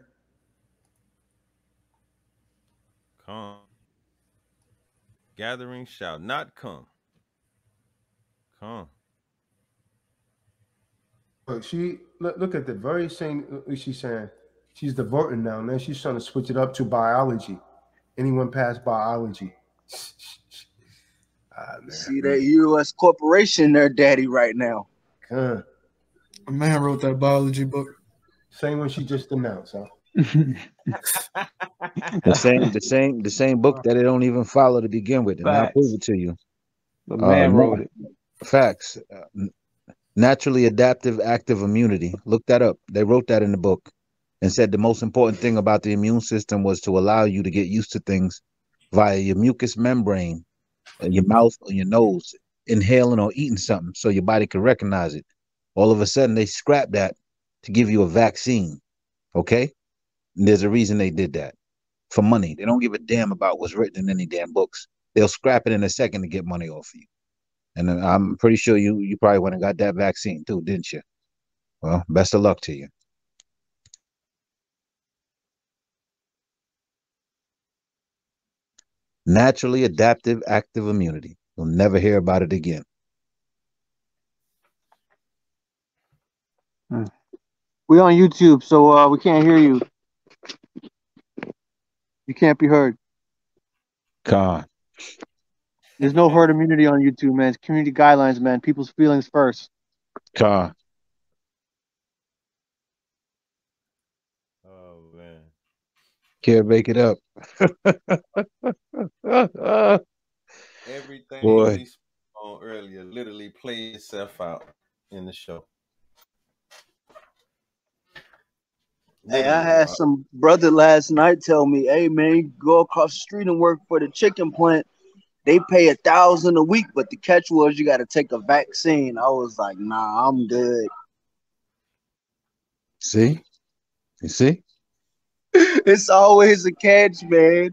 Come. Gathering shall not come. Come. Look, she look, look at the very same. She's saying she's diverting now. Now she's trying to switch it up to biology. Anyone past biology? ah, See that U S corporation there, daddy, right now. Huh. A man wrote that biology book. Same one she just announced, huh? the same, the same, the same book that they don't even follow to begin with, and I'll prove it to you. The man uh, wrote it. Facts. Uh, naturally adaptive active immunity. Look that up. They wrote that in the book and said the most important thing about the immune system was to allow you to get used to things via your mucous membrane, your mouth or your nose, inhaling or eating something so your body could recognize it. All of a sudden, they scrapped that to give you a vaccine. Okay? And there's a reason they did that. For money. They don't give a damn about what's written in any damn books. They'll scrap it in a second to get money off of you. And I'm pretty sure you you probably went and got that vaccine too, didn't you? Well, best of luck to you. Naturally adaptive active immunity. You'll never hear about it again. We on YouTube, so uh, we can't hear you. You can't be heard. God. There's no herd immunity on YouTube, man. It's community guidelines, man. People's feelings first. God. Can't make it up. Everything Boy. we spoke on earlier literally played itself out in the show. Hey, I had some brother last night tell me, hey man, go across the street and work for the chicken plant. They pay a thousand a week, but the catch was you got to take a vaccine. I was like, nah, I'm good. See? You see? It's always a catch, man.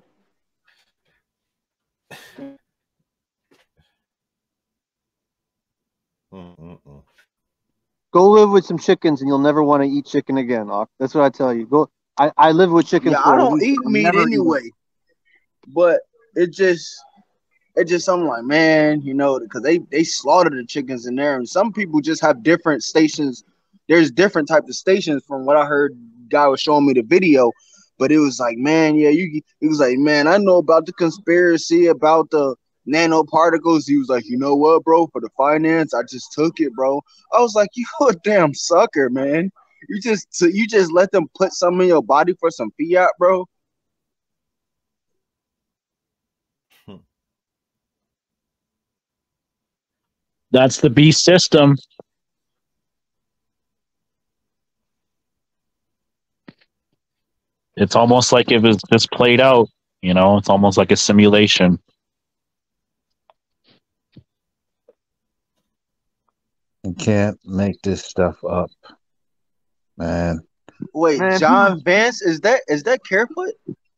Mm-mm-mm. Go live with some chickens, and you'll never want to eat chicken again. Ak. That's what I tell you. Go. I, I live with chickens. Yeah, for I a don't week. eat I'll meat never eat anyway, it. but it just, it just, I'm like, man, you know, because they they slaughter the chickens in there, and some people just have different stations. There's different types of stations from what I heard. Guy was showing me the video, but it was like, man, yeah, you. He was like, man, I know about the conspiracy about the nanoparticles. He was like, you know what, bro? For the finance, I just took it, bro. I was like, you a damn sucker, man. You just you just let them put something in your body for some fiat, bro. That's the beast system. It's almost like it was just played out. You know, it's almost like a simulation. You can't make this stuff up, man. Wait, Man, John people- Vance, is that is that Carefoot?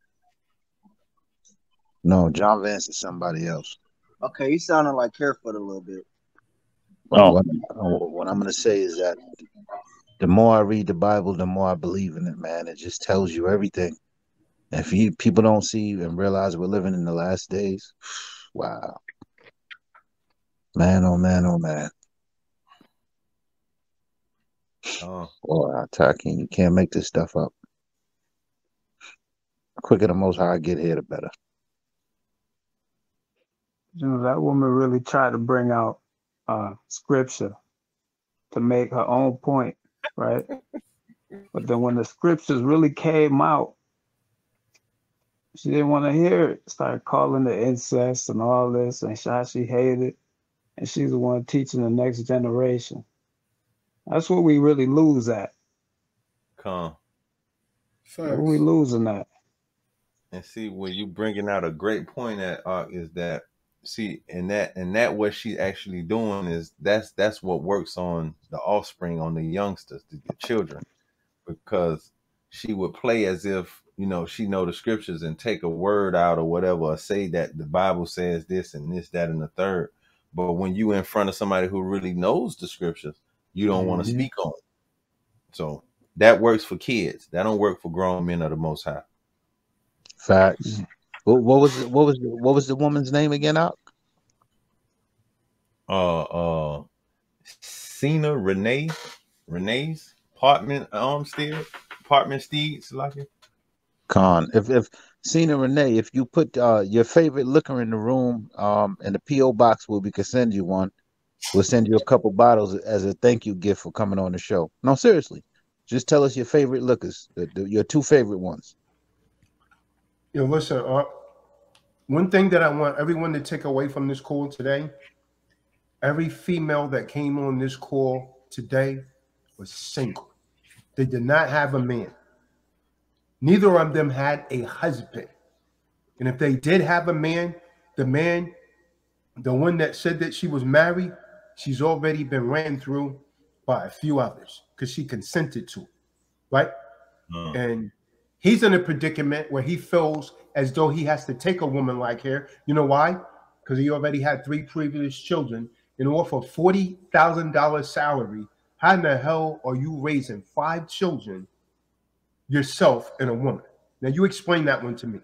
No, John Vance is somebody else. Okay, he sounded like Carefoot a little bit. Oh, What, what I'm going to say is that the more I read the Bible, the more I believe in it, man. It just tells you everything. If you people don't see and realize we're living in the last days, wow. Man, oh man, oh man. Oh. Boy, I tell you, you can't make this stuff up. The quicker the Most High get here, the better. You know, that woman really tried to bring out uh, scripture to make her own point, right? But then when the scriptures really came out, she didn't want to hear it. Started calling the incest and all this, and how she hated it. And she's the one teaching the next generation. That's what we really lose at. Come. What are we losing at? And see, where you bringing out a great point at, Ark, is that, see, and that and that what she's actually doing is that's that's what works on the offspring, on the youngsters, the, the children, because she would play as if, you know, she know the scriptures and take a word out or whatever, or say that the Bible says this and this, that, and the third. But when you in front of somebody who really knows the scriptures, you don't mm-hmm. want to speak on it. So that works for kids. That don't work for grown men of the Most High. Facts. Mm-hmm. What, what was what was what was the woman's name again, Out? Uh, uh, Cena Renee, Renee's apartment Armstead, apartment Steeds, like it. Con, if if Cena Renee, if you put uh, your favorite liquor in the room, um, in the P O box where we could send you one, we'll send you a couple bottles as a thank you gift for coming on the show. No, seriously, just tell us your favorite liquors, the, the, your two favorite ones. You know, listen, uh, one thing that I want everyone to take away from this call today, every female that came on this call today was single. They did not have a man. Neither of them had a husband. And if they did have a man, the man, the one that said that she was married, she's already been ran through by a few others because she consented to it, right? Mm. And he's in a predicament where he feels as though he has to take a woman like her. You know why? Because he already had three previous children. And off a forty thousand dollars salary, how in the hell are you raising five children yourself and a woman? Now, you explain that one to me.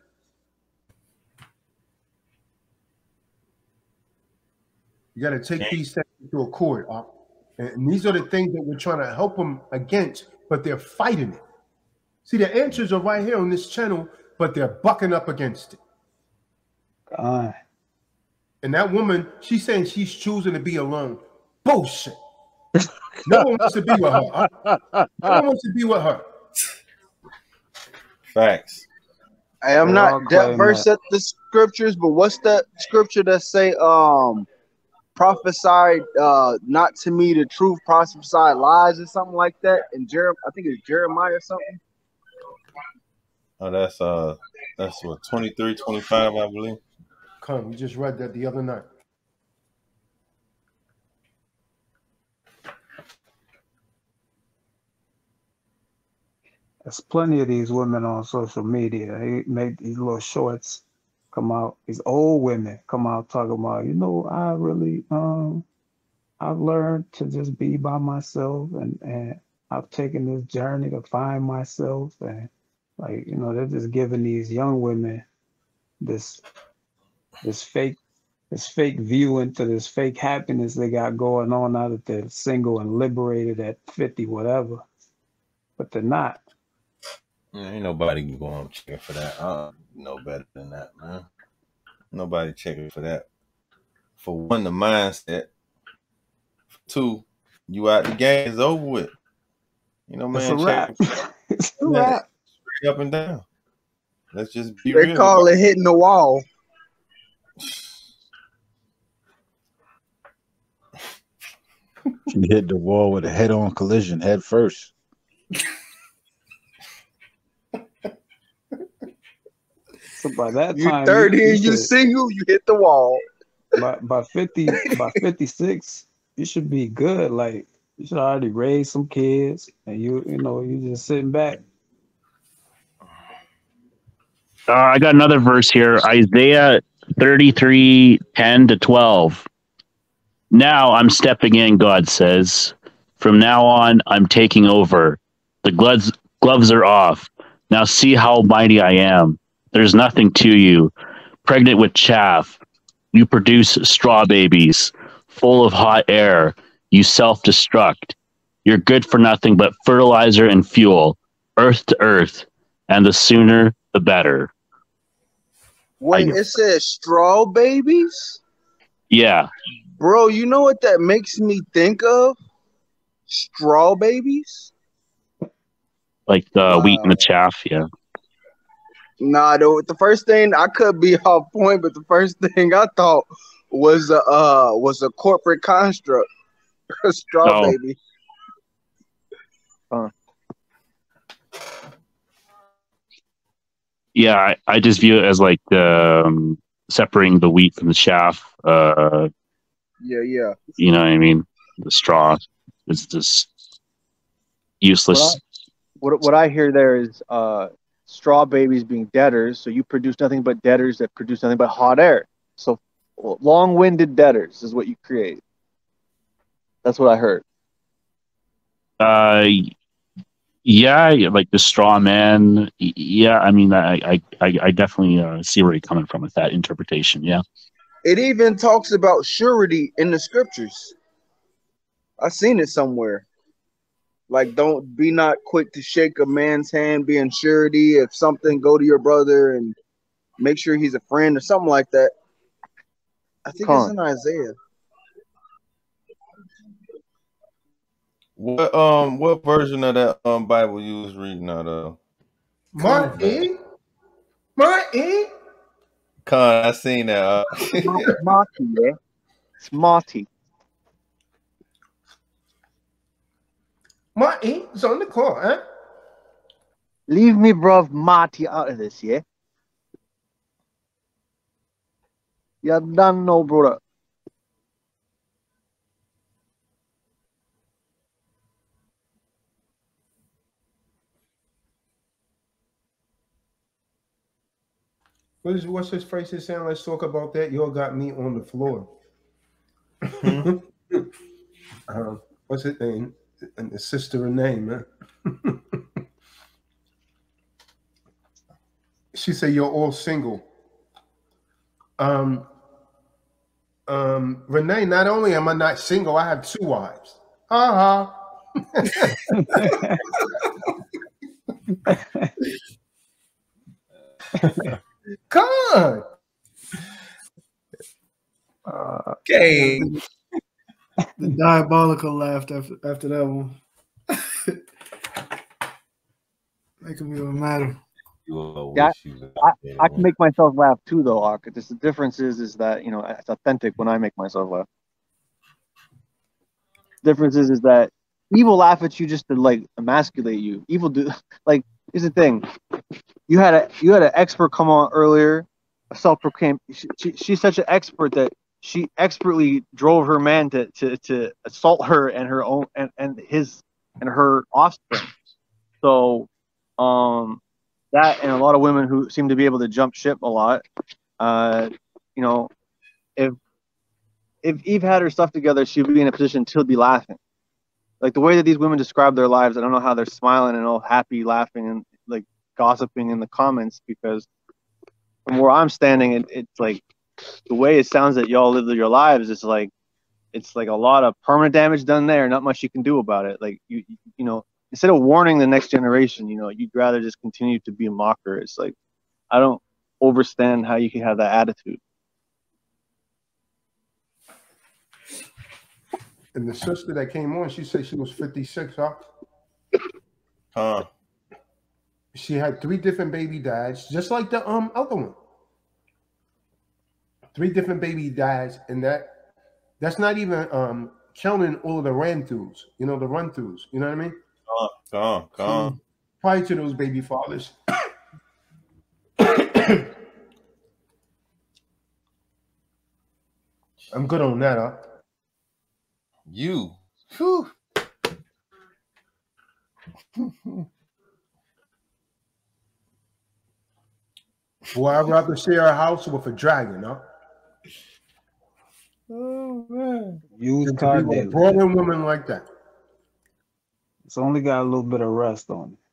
You got to take these things to a court. Uh, and these are the things that we're trying to help them against, but they're fighting it. See, the answers are right here on this channel, but they're bucking up against it. God. And that woman, she's saying she's choosing to be alone. Bullshit. No one wants to be with her. Uh. No one wants to be with her. Facts. I am They not all that claim versed that. at the scriptures, but what's that scripture that say um prophesied uh not to me the truth, prophesied lies or something like that in Jeremiah? I think it's Jeremiah or something. Oh, that's uh that's what twenty-three, twenty-five, I believe. Come, we just read that the other night. There's plenty of these women on social media. They make these little shorts come out. These old women come out talking about, you know, I really um I've learned to just be by myself, and and I've taken this journey to find myself, and like, you know, they're just giving these young women this this fake this fake view into this fake happiness they got going on now that they're single and liberated at fifty whatever, but they're not. Yeah, ain't nobody going checking for that. I don't know better than that, man. Nobody checking for that. For one, the mindset. For two, you out the game is over with. You know, It's man, a wrap. check It's a man, wrap. straight up and down. Let's just be They real. call it hitting the wall. She hit the wall with a head-on collision, head first. So by that You time, thirty you, you and you should, single, you hit the wall. by by fifty, by fifty-six, you should be good. Like, you should already raise some kids, and you you know you just sitting back. Uh, I got another verse here, Isaiah thirty-three, ten to twelve. Now I'm stepping in, God says. From now on, I'm taking over. The gloves, gloves are off. Now see how mighty I am. There's nothing to you. Pregnant with chaff. You produce straw babies, full of hot air. You self-destruct. You're good for nothing but fertilizer and fuel, earth to earth, and the sooner, the better. Wait, I, it says straw babies? yeah. Bro, you know what that makes me think of? Straw babies? Like the Wow. wheat and the chaff, yeah. Nah, the, the first thing, I could be off point, but the first thing I thought was a uh was a corporate construct. A straw Oh. baby. Huh. Yeah, I, I just view it as like um, separating the wheat from the chaff. Uh, Yeah, yeah. you know what I mean? The straw is just useless. What I, what, what I hear there is uh, straw babies being debtors, so you produce nothing but debtors that produce nothing but hot air. So long-winded debtors is what you create. That's what I heard. Uh, yeah, like the straw man. Yeah, I mean, I I, I, I definitely uh, see where you're coming from with that interpretation. Yeah. It even talks about surety in the scriptures. I seen it somewhere. Like, don't be not quick to shake a man's hand, be in surety. If something, go to your brother and make sure he's a friend or something like that. I think Con. it's in Isaiah. What um what version of that um Bible you was reading out of? Martin, Martin. Con, I seen that. Uh, Marty, yeah. It's Marty. Martin is on the call, huh? Leave me, bruv, Marty out of this, yeah? You're done, no, brother. What is, what's his phrase that sound? Let's talk about that. Y'all got me on the floor. Hmm. uh, what's his name? And the sister her name, huh? She said, you're all single. Um, um, Renee, not only am I not single, I have two wives. Ha ha. Come on. Uh, Okay. the diabolical laughed after after that one. Making me even madder. You Yeah, wish you I, I can make myself laugh too, though, Ak. Just the difference is, is that, you know, it's authentic when I make myself laugh. Difference is, is that evil laugh at you just to like emasculate you. Evil do like. Here's the thing: you had a you had an expert come on earlier, a self-proclaimed. She, she, she's such an expert that she expertly drove her man to to, to assault her and her own and, and his and her offspring. So, um, that and a lot of women who seem to be able to jump ship a lot. Uh, you know, if if Eve had her stuff together, she'd be in a position to be laughing. Like the way that these women describe their lives, I don't know how they're smiling and all happy, laughing, and like gossiping in the comments, because from where I'm standing, it, it's like the way it sounds that y'all live your lives is like it's like a lot of permanent damage done there, not much you can do about it. Like you, you know, instead of warning the next generation, you know, you'd rather just continue to be a mocker. It's like I don't understand how you can have that attitude. And the sister that came on, she said she was fifty-six, huh? Huh. She had three different baby dads, just like the um other one. Three different baby dads, and that that's not even um counting all of the run-throughs, you know, the run-throughs. You know what I mean? Come on, come on. Prior to those baby fathers. I'm good on that, huh? You. Whew. Boy, I'd rather share a house with a dragon, huh? Oh man. Used car With a dealer. brawling woman like that. It's only got a little bit of rust on it.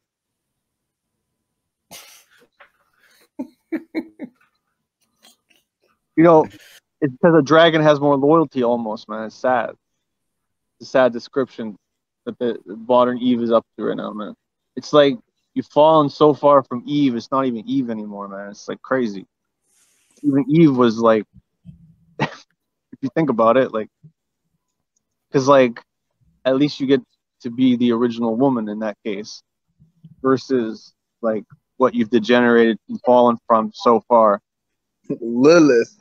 You know, it's because a dragon has more loyalty almost, man. It's sad. It's a sad description that the, the modern Eve is up to right now, man. It's like you've fallen so far from Eve, it's not even Eve anymore, man. It's like crazy. Even Eve was like, if you think about it, like, because like, at least you get to be the original woman in that case, versus like what you've degenerated and fallen from so far. Lilith.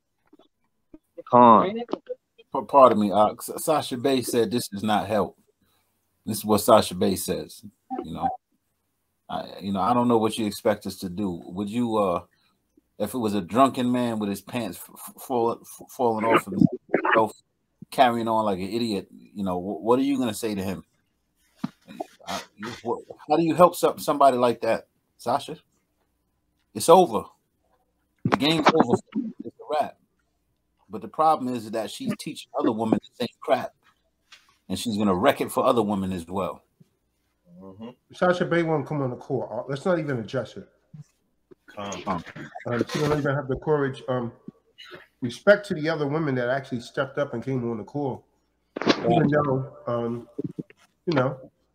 Huh. Pardon me, uh, Sasha Bay said this does not help. This is what Sasha Bay says. You know, I, you know, I don't know what you expect us to do. Would you, uh, if it was a drunken man with his pants fall, falling off of himself, carrying on like an idiot, you know, what are you going to say to him? Uh, you, what, how do you help somebody like that, Sasha? It's over. The game's over. It's a wrap. But the problem is that she's teaching other women the same crap, and she's going to wreck it for other women as well. Mm-hmm. Sasha Bay won't come on the court. Let's not even address it. Um, um, she don't even have the courage. Um, respect to the other women that actually stepped up and came on the court. Even though, um, you know,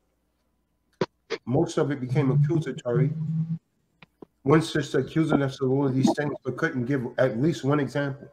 most of it became accusatory. One sister accusing us of all of these things, but couldn't give at least one example.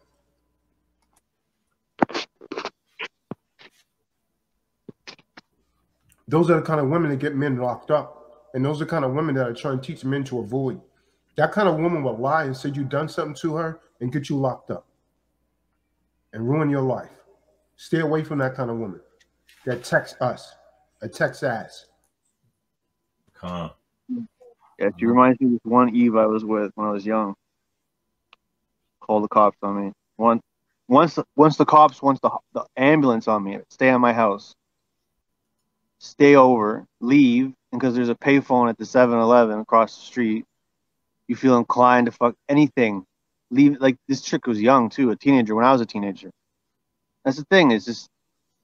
Those are the kind of women that get men locked up. And those are the kind of women that are trying to teach men to avoid. That kind of woman will lie and say you've done something to her and get you locked up and ruin your life. Stay away from that kind of woman that texts us, a text ass. Huh. Yeah, she reminds me of this one Eve I was with when I was young. Called the cops on me. Once, once, once the cops, once the, the ambulance on me, stay at my house. Stay over, leave, and because there's a payphone at the seven eleven across the street, you feel inclined to fuck anything. Leave. Like, this chick was young, too, a teenager when I was a teenager. That's the thing, is just,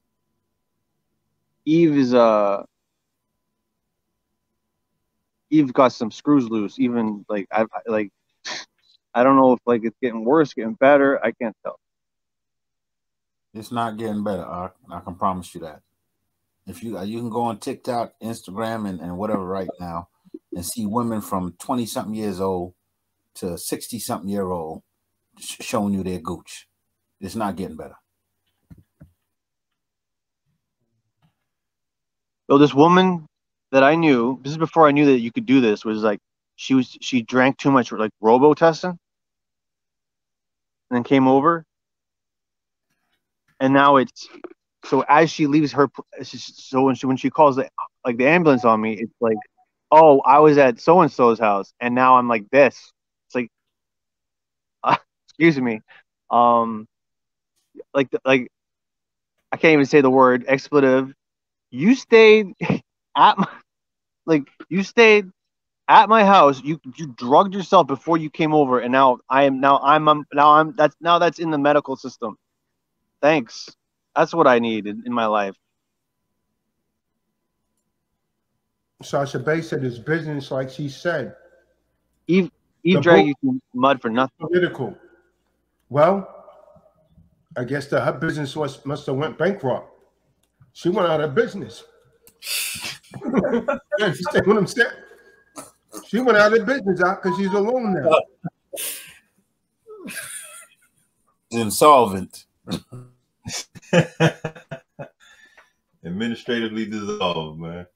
Eve is, uh, Eve got some screws loose, even, like, I, I like, I don't know if, like, it's getting worse, getting better, I can't tell. It's not getting better, I, I can promise you that. If you you can go on TikTok, Instagram, and, and whatever right now and see women from twenty-something years old to sixty-something year old sh showing you their gooch. It's not getting better. So this woman that I knew, this is before I knew that you could do this, was like, she was she drank too much like Robitussin, and then came over, and now it's so as she leaves her, so when she when she calls the like the ambulance on me, it's like, oh, I was at so and so's house, and now I'm like this. It's like, uh, excuse me, um, like like I can't even say the word expletive. You stayed at my like you stayed at my house. You you drugged yourself before you came over, and now I am now I'm, I'm now I'm that's now that's in the medical system. Thanks. That's what I need in, in my life. Sasha Bay said his business, like she said. Eve Eve dragged you through mud for nothing. Political. Well, I guess the her business was must have went bankrupt. She went out of business. You understand what I'm saying? She went out of business out because she's alone now. Insolvent. Administratively dissolved, man.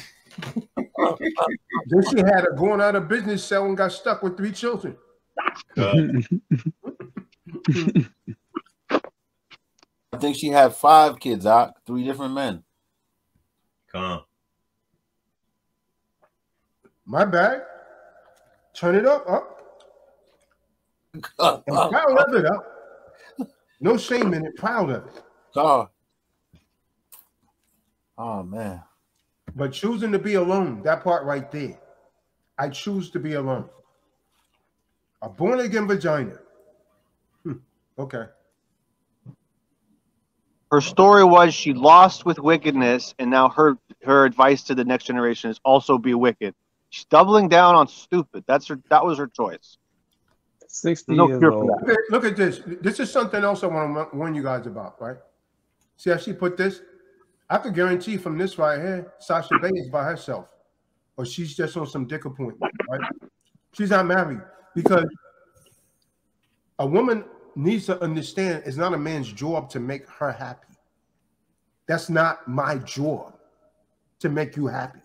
Then she had her going out of business cell and got stuck with three children. I think she had five kids, out three different men. Come. My bad. Turn it up, up. I'm proud of it, up. No shame in it. Proud of it. God. Oh man. But choosing to be alone, that part right there. I choose to be alone. A born again vagina. Hmm. Okay. Her story was she lost with wickedness, and now her her advice to the next generation is also be wicked. She's doubling down on stupid. That's her. That was her choice. Sixty no years cure old. for that. Look at, look at this. This is something else I want to warn you guys about, right? See how she put this? I could guarantee from this right here, Sasha Bay is by herself, or she's just on some dick appointment, right? She's not married because a woman needs to understand it's not a man's job to make her happy. That's not my job to make you happy.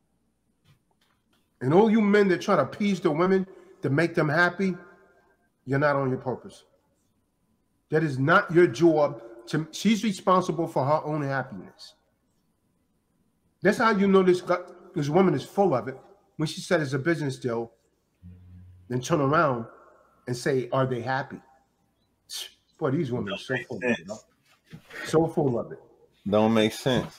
And all you men that try to appease the women to make them happy, you're not on your purpose. That is not your job. To, she's responsible for her own happiness. That's how you know this, this woman is full of it. When she said it's a business deal, then turn around and say, are they happy? Boy, these women are so full of it. So full of it. Don't make sense.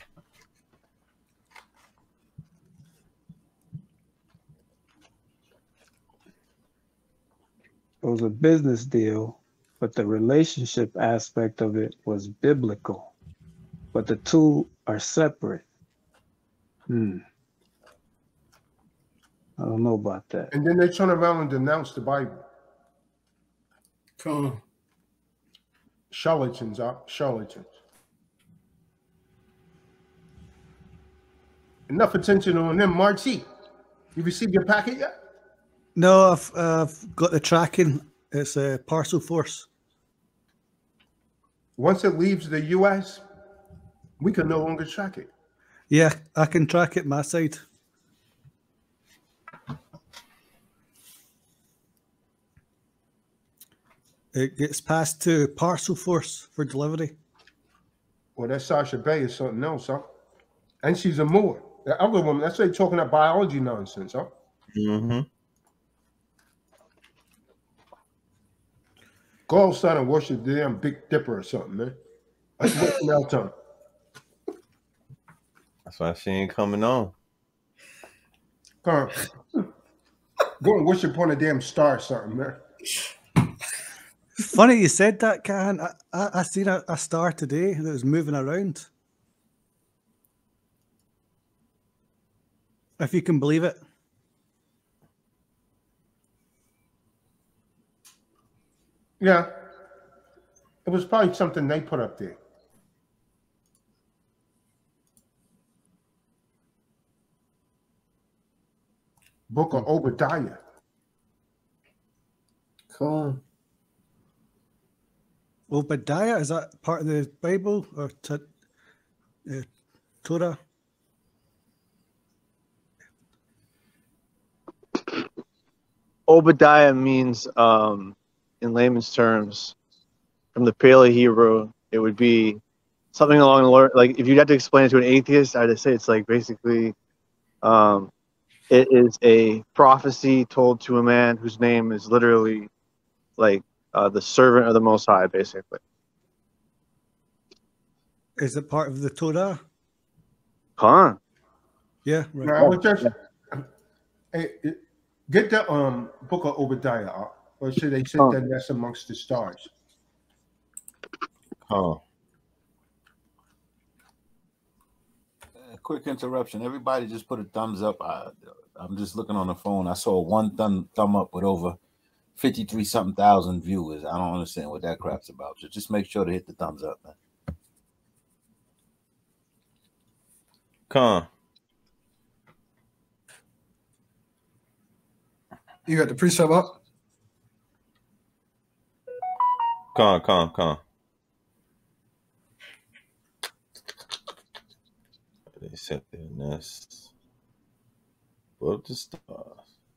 It was a business deal, but the relationship aspect of it was biblical. But the two are separate. Hmm. I don't know about that. And then they turn around and denounce the Bible. Come on. Charlatans are charlatans. Enough attention on them. Marty, you received your packet yet? No, I've, uh, I've got the tracking. It's a parcel force. Once it leaves the U S, we can no longer track it. Yeah, I can track it my side. It gets passed to parcel force for delivery. Well, that Sasha Bay is something else, huh? And she's a Moor. The other woman, that's like talking that biology nonsense, huh? Mm-hmm. Go outside and worship the damn Big Dipper or something, man. That's what's now time. That's why she ain't coming on. Come on. Go and worship on a damn star or something, man. Funny you said that, Karen. I, I, I seen a, a star today that was moving around. If you can believe it. Yeah. It was probably something they put up there. Book of Obadiah. Cool. Obadiah, is that part of the Bible or t- uh, Torah? Obadiah means, um, in layman's terms, from the Paleo Hebrew, it would be something along the line. Like if you'd have to explain it to an atheist, I'd say it's like basically, um, it is a prophecy told to a man whose name is literally like uh, the servant of the Most High, basically. Is it part of the Torah? Huh? Yeah, right. Now, I was just hey, get the um book of Obadiah, uh, or should they say Huh. that that's amongst the stars? Huh. Uh, quick interruption. Everybody just put a thumbs up. I, I'm just looking on the phone. I saw one thumb thumb up with over fifty-three something thousand viewers. I don't understand what that crap's about. So just make sure to hit the thumbs up, man. Con. You got the precept up? Con, con, con. They set their nests above the stars.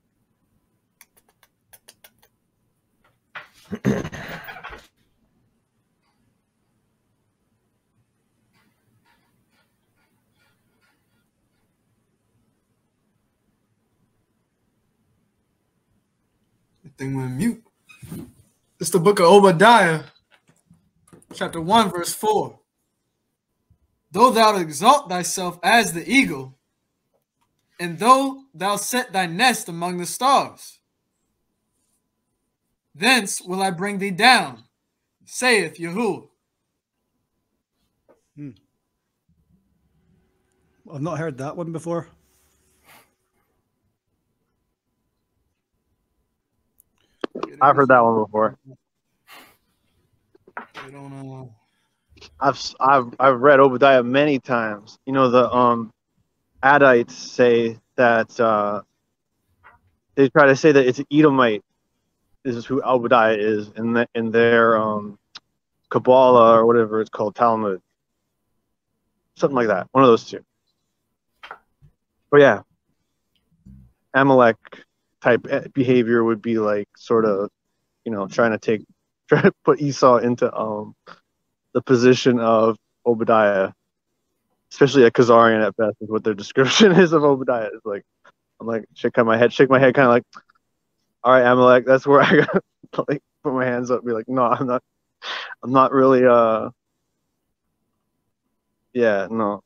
The thing went mute. It's the book of Obadiah, chapter one, verse four. Though thou exalt thyself as the eagle, and though thou set thy nest among the stars, thence will I bring thee down, saith Yahuwah. Hmm. I've not heard that one before. I've heard that one before. I don't know. I've I've I've read Obadiah many times. You know, the um Adites say that uh, they try to say that it's Edomite. This is who Obadiah is in the, in their um Kabbalah or whatever it's called, Talmud, something like that. One of those two. But yeah, Amalek type behavior would be like sort of, you know, trying to take try to put Esau into um the position of Obadiah, especially a Khazarian at best, is what their description is of Obadiah. It's like, I'm like, shake my head, shake my head, kind of like, all right, Amalek, that's where I got to like put my hands up, and be like, no, I'm not, I'm not really, uh, yeah, no,